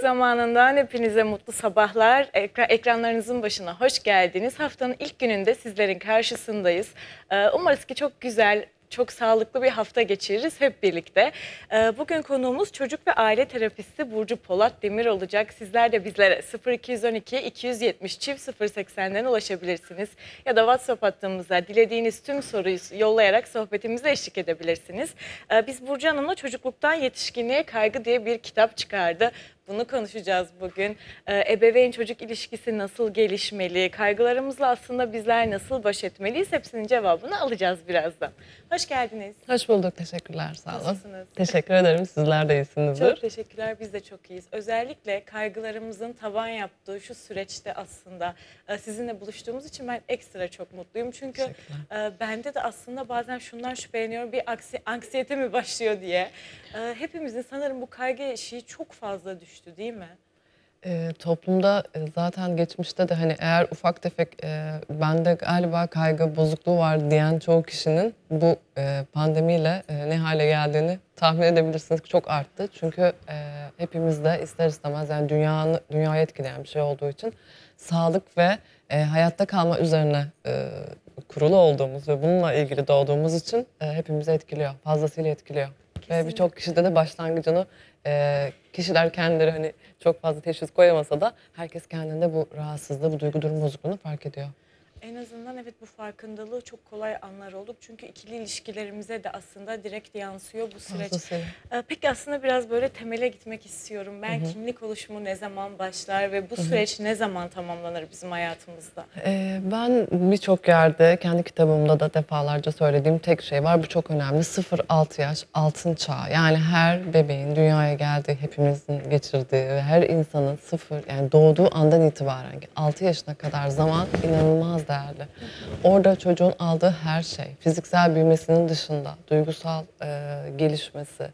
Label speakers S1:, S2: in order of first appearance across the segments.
S1: zamanından hepinize mutlu sabahlar. Ekranlarınızın başına hoş geldiniz. Haftanın ilk gününde sizlerin karşısındayız. Umarız ki çok güzel, çok sağlıklı bir hafta geçiririz hep birlikte. Bugün konuğumuz çocuk ve aile terapisti Burcu Polat Demir olacak. Sizler de bizlere 0212 270 080'den ulaşabilirsiniz. Ya da WhatsApp hattımıza dilediğiniz tüm soruyu yollayarak sohbetimize eşlik edebilirsiniz. Biz Burcu Hanım'la Çocukluktan Yetişkinliğe Kaygı diye bir kitap çıkardı. Bunu konuşacağız bugün. Ebeveyn çocuk ilişkisi nasıl gelişmeli? Kaygılarımızla aslında bizler nasıl baş etmeliyiz? Hepsinin cevabını alacağız birazdan. Hoş geldiniz.
S2: Hoş bulduk. Teşekkürler. Sağ olun.
S1: Nasılsınız?
S2: Teşekkür ederim. Sizler de iyisinizdir.
S1: Çok teşekkürler. Biz de çok iyiyiz. Özellikle kaygılarımızın tavan yaptığı şu süreçte aslında sizinle buluştuğumuz için ben ekstra çok mutluyum. Çünkü bende de aslında bazen şundan şüpheleniyorum. Bir anksiyete mi başlıyor diye. Hepimizin sanırım bu kaygı eşiği çok fazla düştü değil mi?
S2: Toplumda zaten geçmişte de hani eğer ufak tefek bende galiba kaygı bozukluğu var diyen çoğu kişinin bu pandemiyle ne hale geldiğini tahmin edebilirsiniz ki çok arttı. Çünkü hepimizde ister istemez yani dünyayı etkileyen bir şey olduğu için sağlık ve hayatta kalma üzerine kurulu olduğumuz ve bununla ilgili doğduğumuz için hepimizi etkiliyor. Fazlasıyla etkiliyor.
S1: Kesinlikle.
S2: Ve birçok kişide de başlangıcını kişiler kendileri hani çok fazla teşhis koyamasa da herkes kendinde bu rahatsızlığı, bu duygu durum bozukluğunu fark ediyor.
S1: En azından evet bu farkındalığı çok kolay anlar olduk. Çünkü ikili ilişkilerimize de aslında direkt yansıyor bu süreç. Peki aslında biraz böyle temele gitmek istiyorum. Ben kimlik oluşumu ne zaman başlar ve bu süreç ne zaman tamamlanır bizim hayatımızda?
S2: Ben birçok yerde kendi kitabımda da defalarca söylediğim tek şey var. Bu çok önemli. 0-6 yaş altın çağı. Yani her bebeğin dünyaya geldiği, hepimizin geçirdiği ve her insanın yani doğduğu andan itibaren 6 yaşına kadar zaman inanılmaz değerli. Orada çocuğun aldığı her şey, fiziksel büyümesinin dışında duygusal gelişmesi,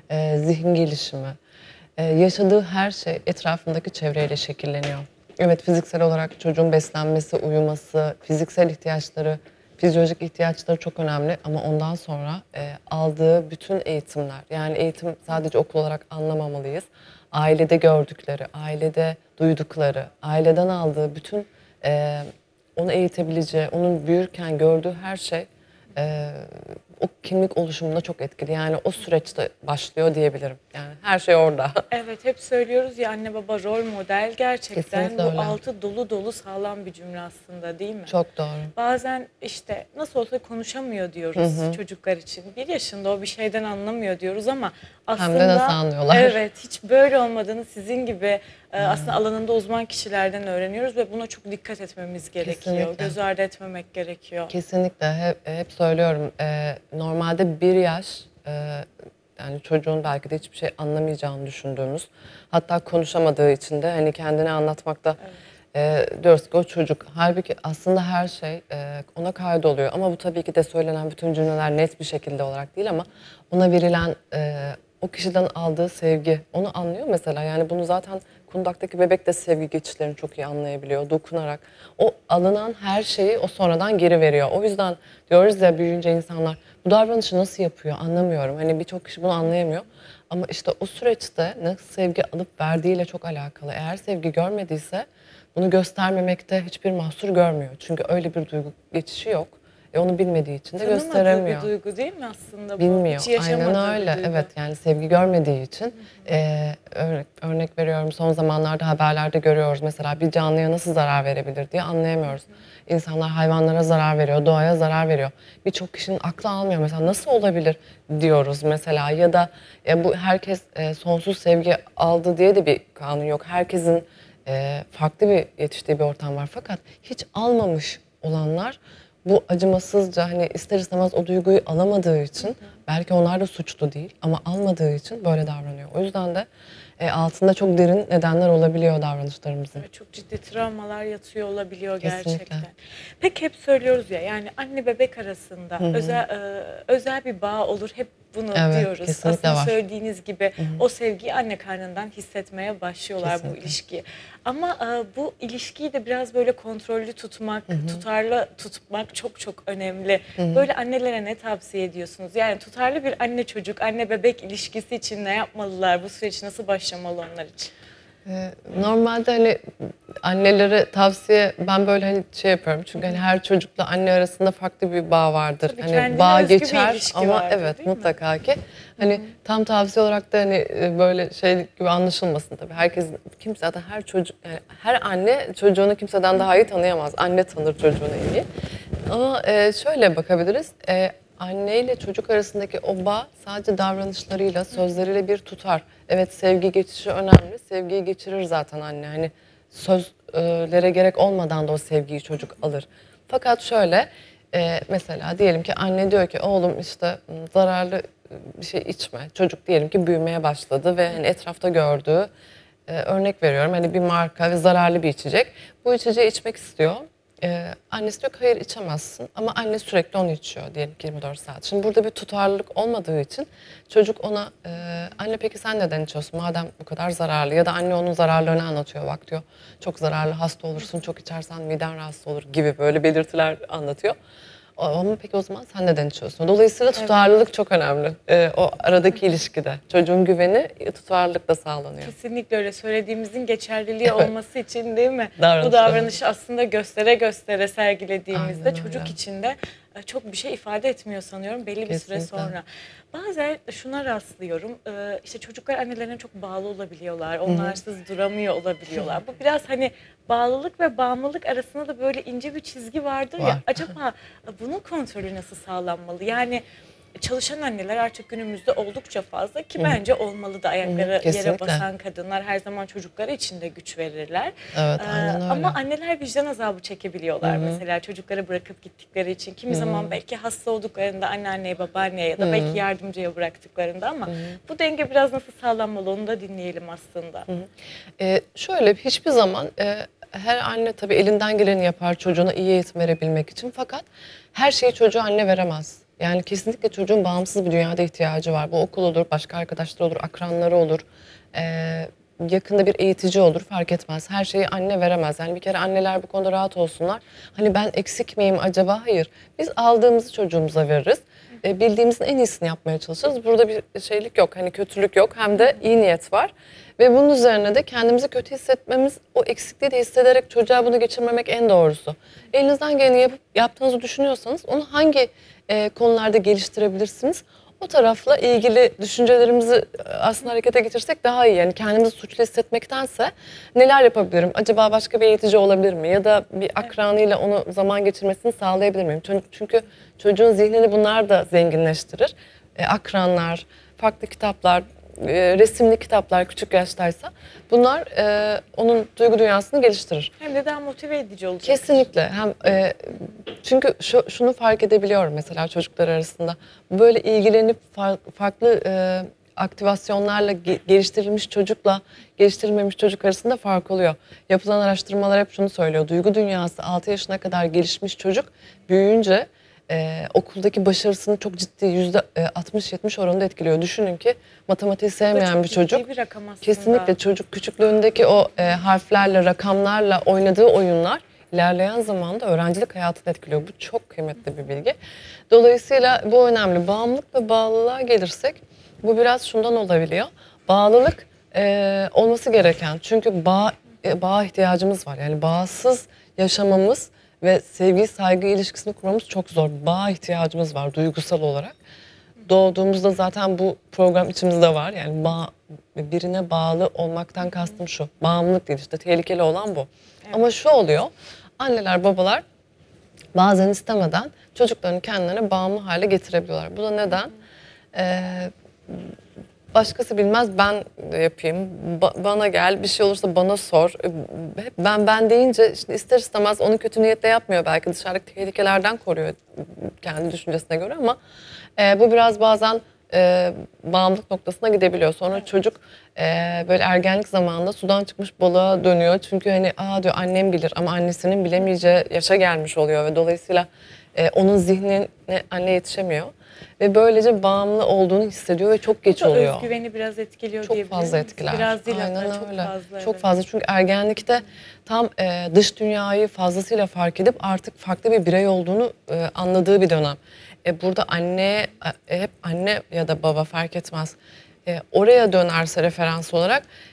S2: zihin gelişimi, yaşadığı her şey etrafındaki çevreyle şekilleniyor. Evet, fiziksel olarak çocuğun beslenmesi, uyuması, fiziksel ihtiyaçları, fizyolojik ihtiyaçları çok önemli ama ondan sonra aldığı bütün eğitimler, yani eğitim sadece okul olarak anlamamalıyız. Ailede gördükleri, ailede duydukları, aileden aldığı bütün onu eğitebileceği, onun büyürken gördüğü her şey o kimlik oluşumunda çok etkili. Yani o süreçte başlıyor diyebilirim. Yani her şey orada.
S1: Evet, hep söylüyoruz ya anne baba rol model, gerçekten
S2: Kesinlikle
S1: bu
S2: öyle.
S1: altı dolu dolu sağlam bir cümle aslında değil mi?
S2: Çok doğru.
S1: Bazen işte nasıl olsa konuşamıyor diyoruz çocuklar için. 1 yaşında o bir şeyden anlamıyor diyoruz ama aslında
S2: Hem de nasıl anlıyorlar.
S1: evet, hiç böyle olmadığını sizin gibi aslında alanında uzman kişilerden öğreniyoruz ve buna çok dikkat etmemiz gerekiyor.
S2: Kesinlikle.
S1: Göz ardı etmemek gerekiyor.
S2: Kesinlikle. Hep söylüyorum. Normalde 1 yaş yani çocuğun belki de hiçbir şey anlamayacağını düşündüğümüz, hatta konuşamadığı için de hani kendini anlatmakta diyoruz ki o çocuk. Halbuki aslında her şey ona kaydoluyor. Ama bu tabii ki de söylenen bütün cümleler net bir şekilde olarak değil ama ona verilen o kişiden aldığı sevgi, onu anlıyor mesela. Yani bunu zaten kundaktaki bebek de sevgi geçişlerini çok iyi anlayabiliyor, dokunarak. O alınan her şeyi o sonradan geri veriyor. O yüzden diyoruz ya, büyüyünce insanlar bu davranışı nasıl yapıyor anlamıyorum. Hani birçok kişi bunu anlayamıyor. Ama işte o süreçte nasıl sevgi alıp verdiğiyle çok alakalı. Eğer sevgi görmediyse bunu göstermemekte hiçbir mahsur görmüyor. Çünkü öyle bir duygu geçişi yok. Onu bilmediği için de gösteremiyor.
S1: Tanımadığı bir duygu değil mi aslında bu?
S2: Bilmiyor.
S1: Hiç yaşamadığı
S2: Aynen öyle.
S1: bir duygu.
S2: Evet, yani sevgi görmediği için örnek veriyorum, son zamanlarda haberlerde görüyoruz mesela bir canlıya nasıl zarar verebilir diye anlayamıyoruz. İnsanlar hayvanlara zarar veriyor, doğaya zarar veriyor. Birçok kişinin aklı almıyor mesela, nasıl olabilir diyoruz mesela, ya da bu herkes sonsuz sevgi aldı diye de bir kanun yok. Herkesin farklı bir yetiştiği bir ortam var, fakat hiç almamış olanlar bu acımasızca hani ister istemez o duyguyu alamadığı için, belki onlar da suçlu değil ama almadığı için böyle davranıyor. O yüzden de altında çok derin nedenler olabiliyor davranışlarımızın.
S1: Evet, çok ciddi travmalar yatıyor olabiliyor
S2: Kesinlikle.
S1: gerçekten. Peki hep söylüyoruz ya, yani anne bebek arasında özel bir bağ olur. Hep bunu
S2: Evet,
S1: diyoruz.
S2: kesinlikle
S1: Aslında
S2: var.
S1: söylediğiniz gibi o sevgiyi anne karnından hissetmeye başlıyorlar bu
S2: Kesinlikle.
S1: ilişkiyi. Ama bu ilişkiyi de biraz böyle kontrollü tutmak, tutarlı tutmak çok çok önemli. Böyle annelere ne tavsiye ediyorsunuz? Yani tutarlı bir anne çocuk, anne bebek ilişkisi için ne yapmalılar? Bu süreç nasıl başlamalı onlar için?
S2: Normalde hani annelere tavsiye ben böyle hani şey yapıyorum çünkü hani her çocukla anne arasında farklı bir bağ vardır.
S1: Tabii
S2: Hani
S1: kendine
S2: bağ
S1: özgü bir
S2: geçer
S1: ilişki
S2: ama
S1: vardır,
S2: evet
S1: değil mi?
S2: mutlaka ki hani tam tavsiye olarak da hani böyle şey gibi anlaşılmasın tabii. Herkes kimse zaten her çocuk yani her anne çocuğunu kimseden daha iyi tanıyamaz. Anne tanır çocuğunu en iyi. Ama şöyle bakabiliriz. Anne ile çocuk arasındaki o bağ sadece davranışlarıyla, sözleriyle bir tutar. Evet sevgi geçişi önemli. Sevgiyi geçirir zaten anne. Hani sözlere gerek olmadan da o sevgiyi çocuk alır. Fakat şöyle mesela diyelim ki anne diyor ki oğlum işte zararlı bir şey içme. Çocuk diyelim ki büyümeye başladı ve hani etrafta gördüğü örnek veriyorum hani bir marka ve zararlı bir içecek. Bu içeceği içmek istiyor. Annesi diyor ki hayır içemezsin ama anne sürekli onu içiyor diyelim ki 24 saat. Şimdi burada bir tutarlılık olmadığı için çocuk ona anne peki sen neden içiyorsun madem bu kadar zararlı ya da anne onun zararlarını anlatıyor bak diyor çok zararlı hasta olursun çok içersen miden rahatsız olur gibi böyle belirtiler anlatıyor. Ama peki o zaman sen neden içiyorsun? Dolayısıyla tutarlılık çok önemli. O aradaki ilişkide. Çocuğun güveni tutarlılıkla sağlanıyor.
S1: Kesinlikle öyle. Söylediğimizin geçerliliği olması için değil mi? Bu
S2: Davranışta.
S1: davranışı aslında göstere göstere sergilediğimizde
S2: Aynen
S1: çocuk
S2: öyle.
S1: için de çok bir şey ifade etmiyor sanıyorum belli bir süre
S2: Kesinlikle.
S1: sonra. Bazen şuna rastlıyorum. İşte çocuklar annelerine çok bağlı olabiliyorlar. Onlarsız duramıyor olabiliyorlar. Bu biraz hani bağlılık ve bağımlılık arasında da böyle ince bir çizgi vardır ya.
S2: Var.
S1: Acaba bunun kontrolü nasıl sağlanmalı? Yani çalışan anneler artık günümüzde oldukça fazla ki bence olmalı da ayakları yere
S2: Kesinlikle.
S1: basan kadınlar her zaman çocukları için de güç verirler.
S2: Evet, aynen öyle.
S1: Ama anneler vicdan azabı çekebiliyorlar mesela çocukları bırakıp gittikleri için. Kimi zaman belki hasta olduklarında anneanneye, babaanneye ya da belki yardımcıya bıraktıklarında ama bu denge biraz nasıl sağlanmalı onu da dinleyelim aslında.
S2: Şöyle hiçbir zaman her anne tabii elinden geleni yapar çocuğuna iyi eğitim verebilmek için. Fakat her şeyi çocuğa anne veremez. Yani kesinlikle çocuğun bağımsız bir dünyada ihtiyacı var. Bu okul olur, başka arkadaşlar olur, akranları olur. Yakında bir eğitici olur fark etmez. Her şeyi anne veremez. Yani bir kere anneler bu konuda rahat olsunlar. Hani ben eksik miyim acaba? Hayır. Biz aldığımızı çocuğumuza veririz. Bildiğimizin en iyisini yapmaya çalışırız. Burada bir şeylik yok. Hani kötülük yok. Hem de iyi niyet var. Ve bunun üzerine de kendimizi kötü hissetmemiz, o eksikliği de hissederek çocuğa bunu geçirmemek en doğrusu. Elinizden geleni yaptığınızı düşünüyorsanız onu hangi konularda geliştirebilirsiniz? O tarafla ilgili düşüncelerimizi aslında harekete geçirsek daha iyi. Yani kendimizi suçlu hissetmektense neler yapabilirim? Acaba başka bir eğitici olabilir mi? Ya da bir akranıyla onu zaman geçirmesini sağlayabilir miyim? Çünkü çocuğun zihnini bunlar da zenginleştirir. Akranlar, farklı kitaplar, resimli kitaplar küçük yaştaysa bunlar onun duygu dünyasını geliştirir.
S1: Hem de daha motive edici olacak.
S2: Kesinlikle. Hem çünkü şunu fark edebiliyorum mesela çocuklar arasında. Böyle ilgilenip farklı aktivasyonlarla geliştirilmiş çocukla geliştirilmemiş çocuk arasında fark oluyor. Yapılan araştırmalar hep şunu söylüyor. Duygu dünyası 6 yaşına kadar gelişmiş çocuk büyüyünce okuldaki başarısını çok ciddi %60-70 oranında etkiliyor. Düşünün ki matematiği
S1: Bu da
S2: sevmeyen
S1: çok
S2: bir
S1: ciddi
S2: çocuk.
S1: bir rakam aslında.
S2: Kesinlikle çocuk küçüklüğündeki o harflerle, rakamlarla oynadığı oyunlar ilerleyen zamanda öğrencilik hayatını etkiliyor. Bu çok kıymetli bir bilgi. Dolayısıyla bu önemli. Bağımlılık ve bağlılığa gelirsek bu biraz şundan olabiliyor. Bağlılık olması gereken çünkü bağ ihtiyacımız var. Yani bağsız yaşamamız ve sevgi saygı ilişkisini kurmamız çok zor. Bağ ihtiyacımız var duygusal olarak. Doğduğumuzda zaten bu program içimizde var. Yani birine bağlı olmaktan kastım şu. Bağımlılık değil işte tehlikeli olan bu. Ama şu oluyor. Anneler babalar bazen istemeden çocuklarını kendilerine bağımlı hale getirebiliyorlar. Bu da neden? Başkası bilmez ben yapayım. Bana gel bir şey olursa bana sor. Hep ben deyince işte ister istemez onu kötü niyetle yapmıyor belki dışarıdaki tehlikelerden koruyor kendi düşüncesine göre ama bu biraz bazen bağımlılık noktasına gidebiliyor. Sonra çocuk böyle ergenlik zamanında sudan çıkmış balığa dönüyor. Çünkü hani diyor annem bilir ama annesinin bilemeyeceği yaşa gelmiş oluyor ve dolayısıyla onun zihnine anne yetişemiyor. Ve böylece bağımlı olduğunu hissediyor ve çok geç
S1: Bu da
S2: oluyor.
S1: özgüveni biraz etkiliyor
S2: Çok
S1: diyebilir
S2: fazla
S1: miyiz?
S2: etkiler.
S1: Biraz değil
S2: Aynen
S1: hatta çok
S2: öyle.
S1: fazla.
S2: Çok
S1: evet.
S2: fazla çünkü ergenlikte tam dış dünyayı fazlasıyla fark edip artık farklı bir birey olduğunu anladığı bir dönem. Burada anne hep anne ya da baba fark etmez. Oraya dönerse referans olarak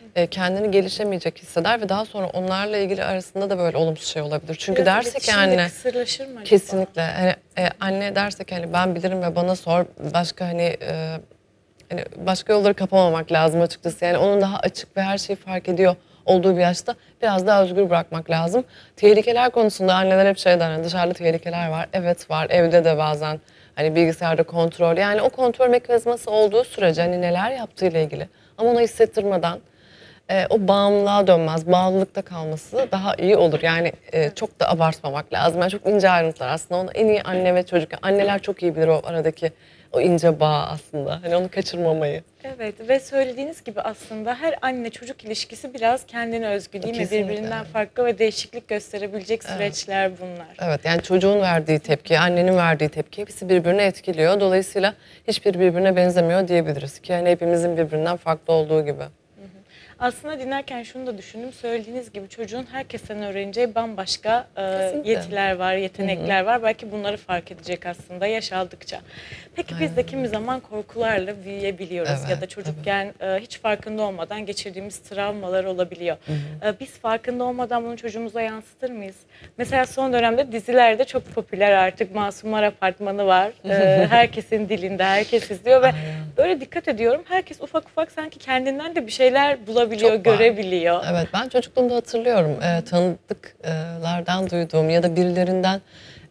S2: kendini gelişemeyecek hisseder ve daha sonra onlarla ilgili arasında da böyle olumsuz şey olabilir. Çünkü
S1: Biraz
S2: dersek
S1: iletişim de
S2: anne
S1: kısırlaşır mı acaba?
S2: kesinlikle hani, anne dersek hani ben bilirim ve bana sor, başka hani başka yolları kapamamak lazım açıkçası. Yani onun daha açık ve her şeyi fark ediyor olduğu bir yaşta biraz daha özgür bırakmak lazım. Tehlikeler konusunda anneler hep şey der, hani dışarıda tehlikeler var. Evet var, evde de bazen hani bilgisayarda kontrol. Yani o kontrol mekanizması olduğu sürece hani neler yaptığıyla ilgili ama onu hissettirmeden o bağımlılığa dönmez, bağlılıkta kalması daha iyi olur. Yani çok da abartmamak lazım. Yani çok ince ayrıntılar aslında. Onu en iyi anne ve çocuk. Anneler çok iyi bilir o aradaki o ince bağ aslında. Hani onu kaçırmamayı.
S1: Evet ve söylediğiniz gibi aslında her anne çocuk ilişkisi biraz kendine özgü değil mi?
S2: Kesinlikle.
S1: Birbirinden farklı ve değişiklik gösterebilecek süreçler bunlar.
S2: Evet, yani çocuğun verdiği tepki, annenin verdiği tepki hepsi birbirini etkiliyor. Dolayısıyla hiçbir birbirine benzemiyor diyebiliriz ki yani hepimizin birbirinden farklı olduğu gibi.
S1: Aslında dinlerken şunu da düşündüm. Söylediğiniz gibi çocuğun herkesten öğreneceği bambaşka
S2: Kesinlikle.
S1: yetiler var, yetenekler var. Belki bunları fark edecek aslında yaş aldıkça. Peki biz de kimi zaman korkularla büyüyebiliyoruz
S2: Evet,
S1: ya da çocukken hiç farkında olmadan geçirdiğimiz travmalar olabiliyor. Biz farkında olmadan bunu çocuğumuza yansıtır mıyız? Mesela son dönemde dizilerde çok popüler artık Masumlar Apartmanı var. Herkesin dilinde, herkes izliyor ve böyle dikkat ediyorum. Herkes ufak ufak sanki kendinden de bir şeyler bulabiliyor,
S2: Çok var.
S1: görebiliyor.
S2: Evet, ben çocukluğumda hatırlıyorum tanıdıklardan duyduğum ya da birilerinden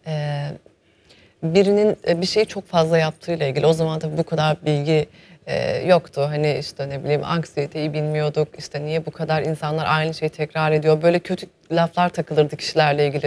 S2: birinin bir şeyi çok fazla yaptığıyla ilgili. O zaman tabii bu kadar bilgi yoktu. Hani işte ne bileyim anksiyeteyi bilmiyorduk. İşte niye bu kadar insanlar aynı şeyi tekrar ediyor. Böyle kötü laflar takılırdı kişilerle ilgili.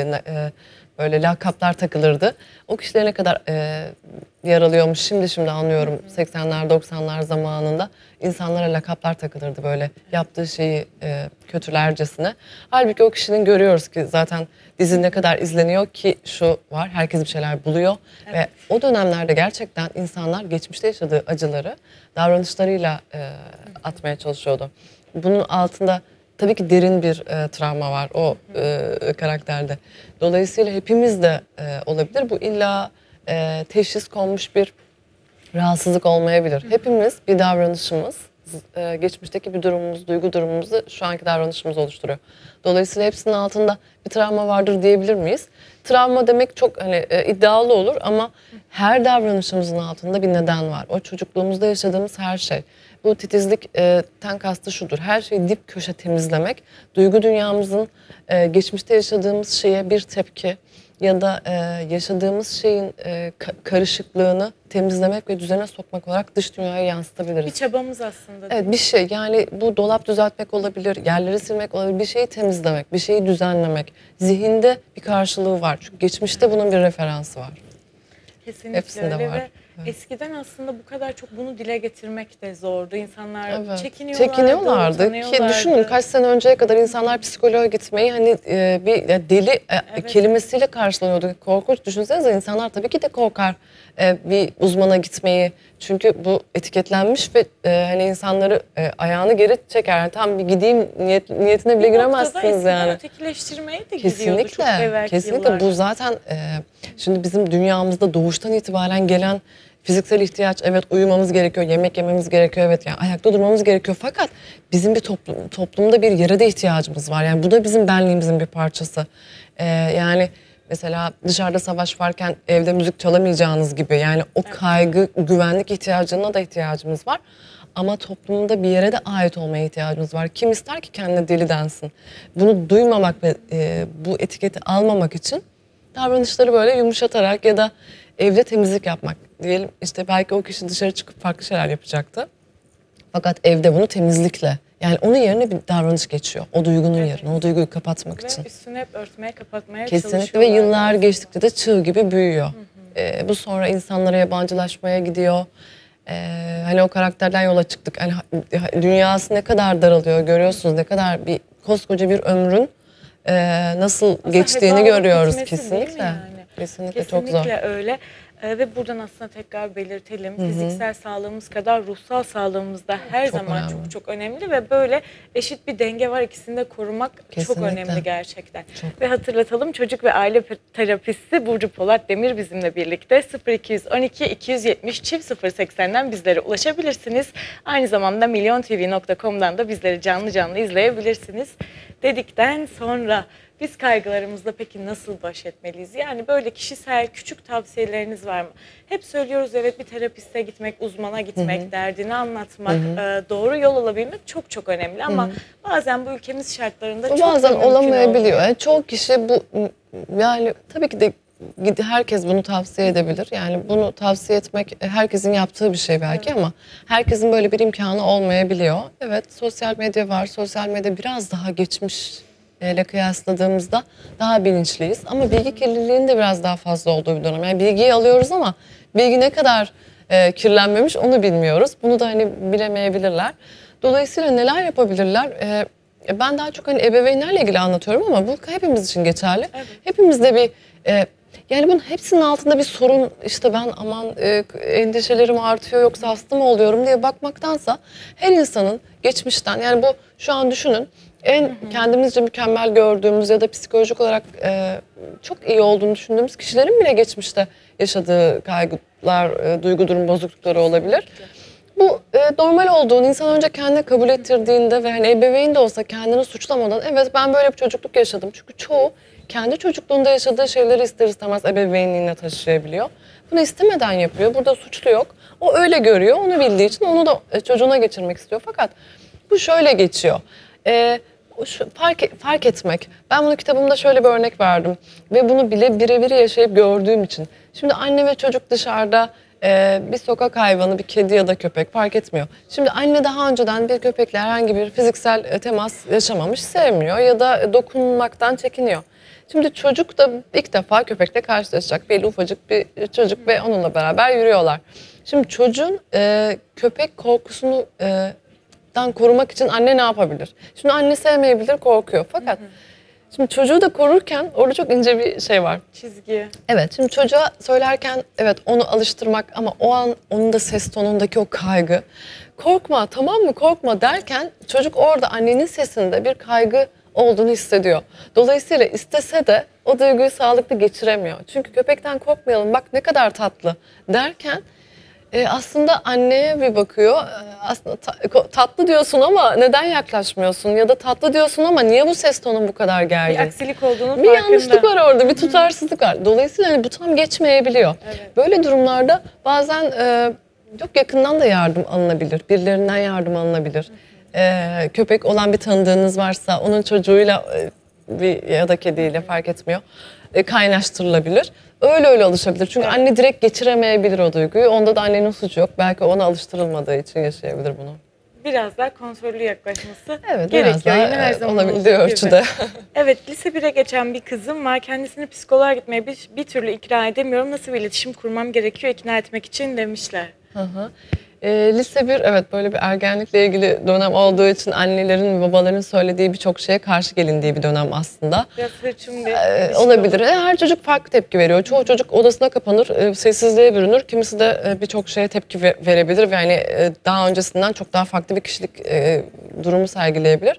S2: Böyle lakaplar takılırdı. O kişilere ne kadar yaralıyormuş şimdi anlıyorum. 80'ler 90'lar zamanında insanlara lakaplar takılırdı böyle yaptığı şeyi kötülercesine. Halbuki o kişinin görüyoruz ki zaten dizi ne kadar izleniyor ki şu var, herkes bir şeyler buluyor. Ve o dönemlerde gerçekten insanlar geçmişte yaşadığı acıları davranışlarıyla atmaya çalışıyordu. Bunun altında tabii ki derin bir travma var o karakterde. Dolayısıyla hepimiz de olabilir. Bu illa teşhis konmuş bir rahatsızlık olmayabilir. Hepimiz bir davranışımız, geçmişteki bir durumumuz, duygu durumumuzu şu anki davranışımız oluşturuyor. Dolayısıyla hepsinin altında bir travma vardır diyebilir miyiz? Travma demek çok hani iddialı olur ama her davranışımızın altında bir neden var. O çocukluğumuzda yaşadığımız her şey. Bu titizlikten kastı şudur. Her şeyi dip köşe temizlemek, duygu dünyamızın geçmişte yaşadığımız şeye bir tepki ya da yaşadığımız şeyin karışıklığını temizlemek ve düzene sokmak olarak dış dünyaya yansıtabiliriz.
S1: Bir çabamız aslında.
S2: Evet, bir şey yani bu dolap düzeltmek olabilir, yerleri silmek olabilir, bir şeyi temizlemek, bir şeyi düzenlemek. Zihinde bir karşılığı var çünkü geçmişte bunun bir referansı var.
S1: Kesinlikle
S2: Hepsinde
S1: öyle
S2: var.
S1: ve eskiden aslında bu kadar çok bunu dile getirmek de zordu. İnsanlar
S2: Evet.
S1: çekiniyorlardı,
S2: Ki düşünün kaç sene önceye kadar insanlar psikoloğa gitmeyi hani bir deli kelimesiyle karşılanıyordu. Korkunç. Düşünsenize insanlar tabii ki de korkar bir uzmana gitmeyi. Çünkü bu etiketlenmiş ve hani insanları ayağını geri çeker. Yani tam bir gideyim niyetine bile giremezsiniz yani.
S1: Ötekileştirmeye de gidiyordu çok evvelki
S2: Kesinlikle
S1: yıllarda.
S2: bu zaten şimdi bizim dünyamızda doğuştan itibaren gelen fiziksel ihtiyaç, evet uyumamız gerekiyor, yemek yememiz gerekiyor, evet yani ayakta durmamız gerekiyor. Fakat bizim bir toplumda bir yere de ihtiyacımız var. Yani bu da bizim benliğimizin bir parçası. Yani mesela dışarıda savaş varken evde müzik çalamayacağınız gibi yani o kaygı, güvenlik ihtiyacına da ihtiyacımız var. Ama toplumda bir yere de ait olmaya ihtiyacımız var. Kim ister ki kendine deli densin? Bunu duymamak ve bu etiketi almamak için davranışları böyle yumuşatarak ya da evde temizlik yapmak diyelim. İşte belki o kişi dışarı çıkıp farklı şeyler yapacaktı. Fakat evde bunu temizlikle yani onun yerine bir davranış geçiyor. O duygunun yerine, o duyguyu kapatmak için.
S1: Ve üstünü hep örtmeye, kapatmaya
S2: Kesinlikle ve
S1: çalışıyorlar.
S2: yıllar geçtikçe de çığ gibi büyüyor. Bu sonra insanlara yabancılaşmaya gidiyor. Hani o karakterden yola çıktık. Hani dünyası ne kadar daralıyor görüyorsunuz. Ne kadar bir koskoca bir ömrün nasıl
S1: Aslında
S2: geçtiğini
S1: heba olup
S2: görüyoruz
S1: gitmesi değil mi
S2: kesinlikle.
S1: yani?
S2: Kesinlikle çok zor.
S1: Kesinlikle öyle. Ve buradan aslında tekrar belirtelim. Fiziksel sağlığımız kadar ruhsal sağlığımız da her
S2: Çok
S1: zaman
S2: önemli.
S1: çok çok önemli ve böyle eşit bir denge var. İkisini de korumak çok
S2: Kesinlikle.
S1: önemli gerçekten.
S2: Çok.
S1: Ve hatırlatalım, çocuk ve aile terapisti Burcu Polat Demir bizimle birlikte. 0212 270 çift 080'den bizlere ulaşabilirsiniz. Aynı zamanda milyontv.com'dan da bizleri canlı canlı izleyebilirsiniz. Dedikten sonra biz kaygılarımızla peki nasıl baş etmeliyiz? Yani böyle kişisel küçük tavsiyeleriniz var mı? Hep söylüyoruz, evet, bir terapiste gitmek, uzmana gitmek, derdini anlatmak, doğru yol alabilmek çok çok önemli. Ama bazen bu ülkemiz şartlarında
S2: Bu
S1: çok da
S2: bazen
S1: mümkün
S2: olamayabiliyor.
S1: olmuyor.
S2: Yani çoğu kişi bu, yani tabii ki de herkes bunu tavsiye edebilir. Yani bunu tavsiye etmek herkesin yaptığı bir şey belki ama herkesin böyle bir imkanı olmayabiliyor. Evet, sosyal medya var. Sosyal medya biraz daha geçmiş ile kıyasladığımızda daha bilinçliyiz. Ama bilgi kirliliğinin de biraz daha fazla olduğu bir dönem. Yani bilgiyi alıyoruz ama bilgi ne kadar kirlenmemiş onu bilmiyoruz. Bunu da hani bilemeyebilirler. Dolayısıyla neler yapabilirler? Ben daha çok hani ebeveynlerle ilgili anlatıyorum ama bu hepimiz için geçerli.
S1: Evet.
S2: Hepimizde bir yani bunun hepsinin altında bir sorun, işte ben aman endişelerim artıyor yoksa hasta mı oluyorum diye bakmaktansa her insanın geçmişten, yani bu şu an düşünün, en kendimizce mükemmel gördüğümüz ya da psikolojik olarak çok iyi olduğunu düşündüğümüz kişilerin bile geçmişte yaşadığı kaygılar, duygu durum bozuklukları olabilir. Bu normal olduğunu insan önce kendine kabul ettirdiğinde ve hani ebeveyn de olsa kendini suçlamadan, evet ben böyle bir çocukluk yaşadım. Çünkü çoğu kendi çocukluğunda yaşadığı şeyleri ister istemez ebeveynliğine taşıyabiliyor. Bunu istemeden yapıyor. Burada suçlu yok. O öyle görüyor. Onu bildiği için onu da çocuğuna geçirmek istiyor. Fakat bu şöyle geçiyor. Fark etmek. Ben bunu kitabımda şöyle bir örnek verdim. Ve bunu bile birebir yaşayıp gördüğüm için. Şimdi anne ve çocuk dışarıda bir sokak hayvanı, bir kedi ya da köpek fark etmiyor. Şimdi anne daha önceden bir köpekle herhangi bir fiziksel temas yaşamamış, sevmiyor ya da dokunmaktan çekiniyor. Şimdi çocuk da ilk defa köpekle karşılaşacak. Belli ufacık bir çocuk ve onunla beraber yürüyorlar. Şimdi çocuğun köpek korkusunu korumak için anne ne yapabilir? Şimdi anne sevmeyebilir, korkuyor. Fakat şimdi çocuğu da korurken orada çok ince bir şey var.
S1: Çizgi.
S2: Evet, şimdi çocuğa söylerken evet onu alıştırmak ama o an onun da ses tonundaki o kaygı. Korkma, tamam mı, korkma derken çocuk orada annenin sesinde bir kaygı olduğunu hissediyor. Dolayısıyla istese de o duyguyu sağlıklı geçiremiyor. Çünkü köpekten korkmayalım, bak ne kadar tatlı derken aslında anneye bir bakıyor. Aslında tatlı diyorsun ama neden yaklaşmıyorsun? Ya da tatlı diyorsun ama niye bu ses tonun bu kadar
S1: Bir
S2: gergin?
S1: aksilik olduğunun
S2: Bir
S1: farkında.
S2: yanlışlık var orada, bir tutarsızlık var. Dolayısıyla hani bu tam geçmeyebiliyor.
S1: Evet.
S2: Böyle durumlarda bazen çok yakından da yardım alınabilir. Birilerinden yardım alınabilir. Köpek olan bir tanıdığınız varsa onun çocuğuyla ya da kediyle fark etmiyor. Kaynaştırılabilir. Öyle alışabilir. Çünkü
S1: Evet.
S2: anne direkt geçiremeyebilir o duyguyu. Onda da annenin suçu yok. Belki ona alıştırılmadığı için yaşayabilir bunu.
S1: Biraz daha kontrollü yaklaşması
S2: Evet,
S1: gerekiyor.
S2: biraz daha
S1: Yine her zaman
S2: olabildiği
S1: olduğu gibi.
S2: ölçüde.
S1: Evet, lise 1'e geçen bir kızım var. Kendisini psikoloğa gitmeye bir türlü ikna edemiyorum. Nasıl bir iletişim kurmam gerekiyor ikna etmek için demişler.
S2: Hı hı. Lise 1, evet, böyle bir ergenlikle ilgili dönem olduğu için annelerin ve babaların söylediği birçok şeye karşı gelindiği bir dönem aslında.
S1: Biraz hırçın bir şey
S2: Olabilir.
S1: olur.
S2: Her çocuk farklı tepki veriyor. Çoğu çocuk odasına kapanır, sessizliğe bürünür. Kimisi de birçok şeye tepki verebilir ve yani daha öncesinden çok daha farklı bir kişilik durumu sergileyebilir.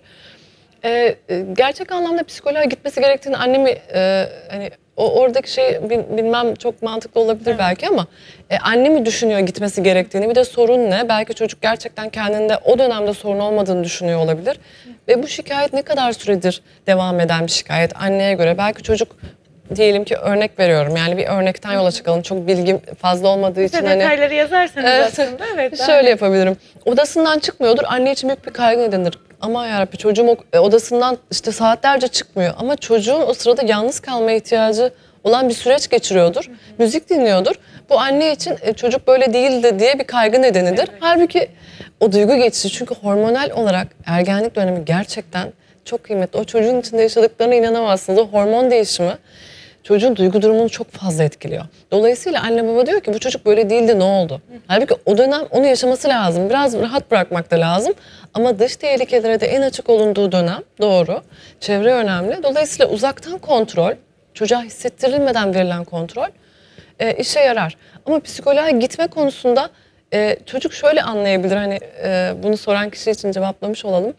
S2: Gerçek anlamda psikoloğa gitmesi gerektiğini annemi hani oradaki şey bilmem çok mantıklı olabilir
S1: Evet.
S2: belki ama anne mi düşünüyor gitmesi gerektiğini, bir de sorun ne? Belki çocuk gerçekten kendinde o dönemde sorun olmadığını düşünüyor olabilir. Ve bu şikayet ne kadar süredir devam eden bir şikayet anneye göre? Belki çocuk, diyelim ki örnek veriyorum, yani bir örnekten yola çıkalım. Çok bilgim fazla olmadığı için
S1: Size
S2: hani
S1: detayları yazarsanız aslında evet. daha
S2: şöyle yapabilirim. Odasından çıkmıyordur. Anne için büyük bir kaygı nedenidir. Ama yarabbi çocuğum odasından işte saatlerce çıkmıyor. Ama çocuğun o sırada yalnız kalmaya ihtiyacı olan bir süreç geçiriyordur. Müzik dinliyordur. Bu anne için çocuk böyle değildi diye bir kaygı nedenidir.
S1: Evet.
S2: Halbuki o duygu geçişi, çünkü hormonal olarak ergenlik dönemi gerçekten çok kıymetli. O çocuğun içinde yaşadıklarına inanamazsınız. O hormon değişimi çocuğun duygu durumunu çok fazla etkiliyor. Dolayısıyla anne baba diyor ki bu çocuk böyle değildi, ne oldu? Halbuki o dönem onu yaşaması lazım. Biraz rahat bırakmak da lazım. Ama dış tehlikelere de en açık olunduğu dönem, doğru. Çevre önemli. Dolayısıyla uzaktan kontrol, çocuğa hissettirilmeden verilen kontrol işe yarar. Ama psikoloğa gitme konusunda çocuk şöyle anlayabilir, hani bunu soran kişi için cevaplamış olalım.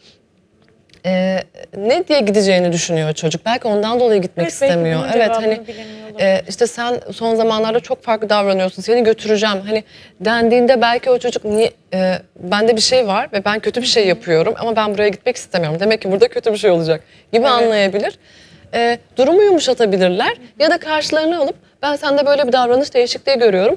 S2: Ne diye gideceğini düşünüyor çocuk. Belki ondan dolayı gitmek istemiyor. Evet, hani işte sen son zamanlarda çok farklı davranıyorsun. Seni götüreceğim. Hani dendiğinde belki o çocuk niye bende bir şey var ve ben kötü bir şey yapıyorum ama ben buraya gitmek istemiyorum. Demek ki burada kötü bir şey olacak gibi anlayabilir. Durumu yumuşatabilirler ya da karşılarına alıp ben sende böyle bir davranış değişikliği görüyorum.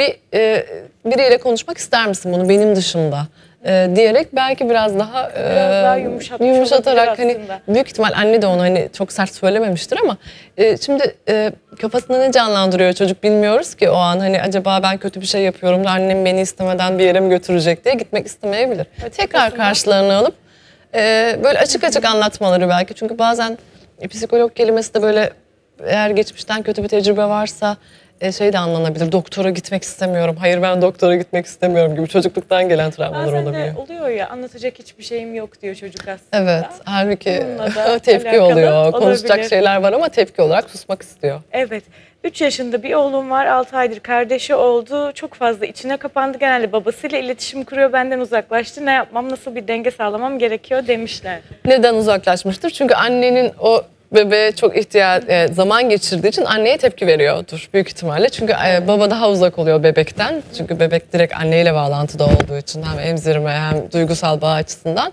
S2: Biriyle konuşmak ister misin bunu benim dışımda? Diyerek belki biraz daha yumuşatarak, hani büyük ihtimal anne de onu hani çok sert söylememiştir ama şimdi kafasında ne canlandırıyor çocuk bilmiyoruz ki o an, hani acaba ben kötü bir şey yapıyorum da annem beni istemeden bir yere mi götürecek diye gitmek istemeyebilir. Tekrar karşılarına alıp böyle açık açık anlatmaları belki, çünkü bazen psikolog kelimesi de böyle, eğer geçmişten kötü bir tecrübe varsa şey de anlanabilir. Doktora gitmek istemiyorum. Hayır, ben doktora gitmek istemiyorum gibi çocukluktan gelen travmalar olabiliyor.
S1: Bazen de oluyor ya, anlatacak hiçbir şeyim yok diyor çocuk aslında.
S2: Evet, halbuki tepki oluyor. Konuşacak şeyler var ama tepki olarak susmak istiyor.
S1: Evet. 3 yaşında bir oğlum var. 6 aydır kardeşi oldu. Çok fazla içine kapandı. Genelde babasıyla iletişim kuruyor. Benden uzaklaştı. Ne yapmam, nasıl bir denge sağlamam gerekiyor demişler.
S2: Neden uzaklaşmıştır? Çünkü annenin o bebeğe çok zaman geçirdiği için anneye tepki veriyordur büyük ihtimalle. Çünkü baba daha uzak oluyor bebekten. Çünkü bebek direkt anneyle bağlantıda olduğu için hem emzirme hem duygusal bağ açısından.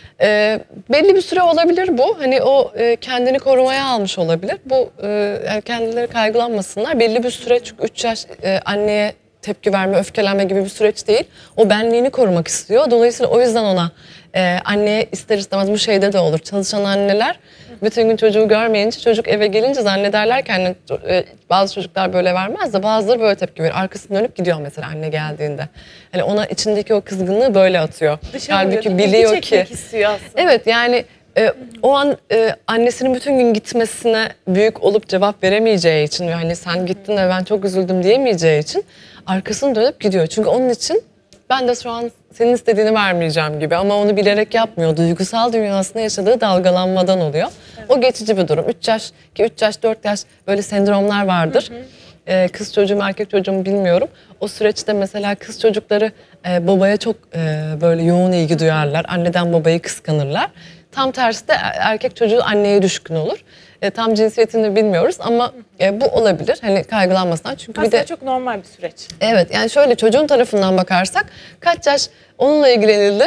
S2: Belli bir süre olabilir bu. Hani o kendini korumaya almış olabilir. Bu yani kendileri kaygılanmasınlar. Belli bir süre, çünkü 3 yaş anneye tepki verme, öfkelenme gibi bir süreç değil. O benliğini korumak istiyor. Dolayısıyla o yüzden ona anneye ister istemez, bu şeyde de olur. Çalışan anneler bütün gün çocuğu görmeyince, çocuk eve gelince zannederler ki anne, bazı çocuklar böyle vermez de bazıları böyle tepki verir. Arkasını dönüp gidiyor mesela anne geldiğinde. Hani ona içindeki o kızgınlığı böyle atıyor. Halbuki biliyor ki. Evet, yani o an annesinin bütün gün gitmesine büyük olup cevap veremeyeceği için ve hani sen gittin ve ben çok üzüldüm diyemeyeceği için arkasını dönüp gidiyor. Çünkü onun için ben de şu an senin istediğini vermeyeceğim gibi, ama onu bilerek yapmıyor. Duygusal dünyasında yaşadığı dalgalanmadan oluyor. Evet. O geçici bir durum. 3 yaş, 4 yaş böyle sendromlar vardır. Kız çocuğu mu erkek çocuğu mu bilmiyorum. O süreçte mesela kız çocukları babaya çok böyle yoğun ilgi duyarlar. Anneden babayı kıskanırlar. Tam tersi de erkek çocuğu anneye düşkün olur. Tam cinsiyetini bilmiyoruz ama bu olabilir. Hani kaygılanmasından. Çünkü
S1: aslında
S2: bir de
S1: çok normal bir süreç.
S2: Evet, yani şöyle çocuğun tarafından bakarsak kaç yaş onunla ilgilenildi.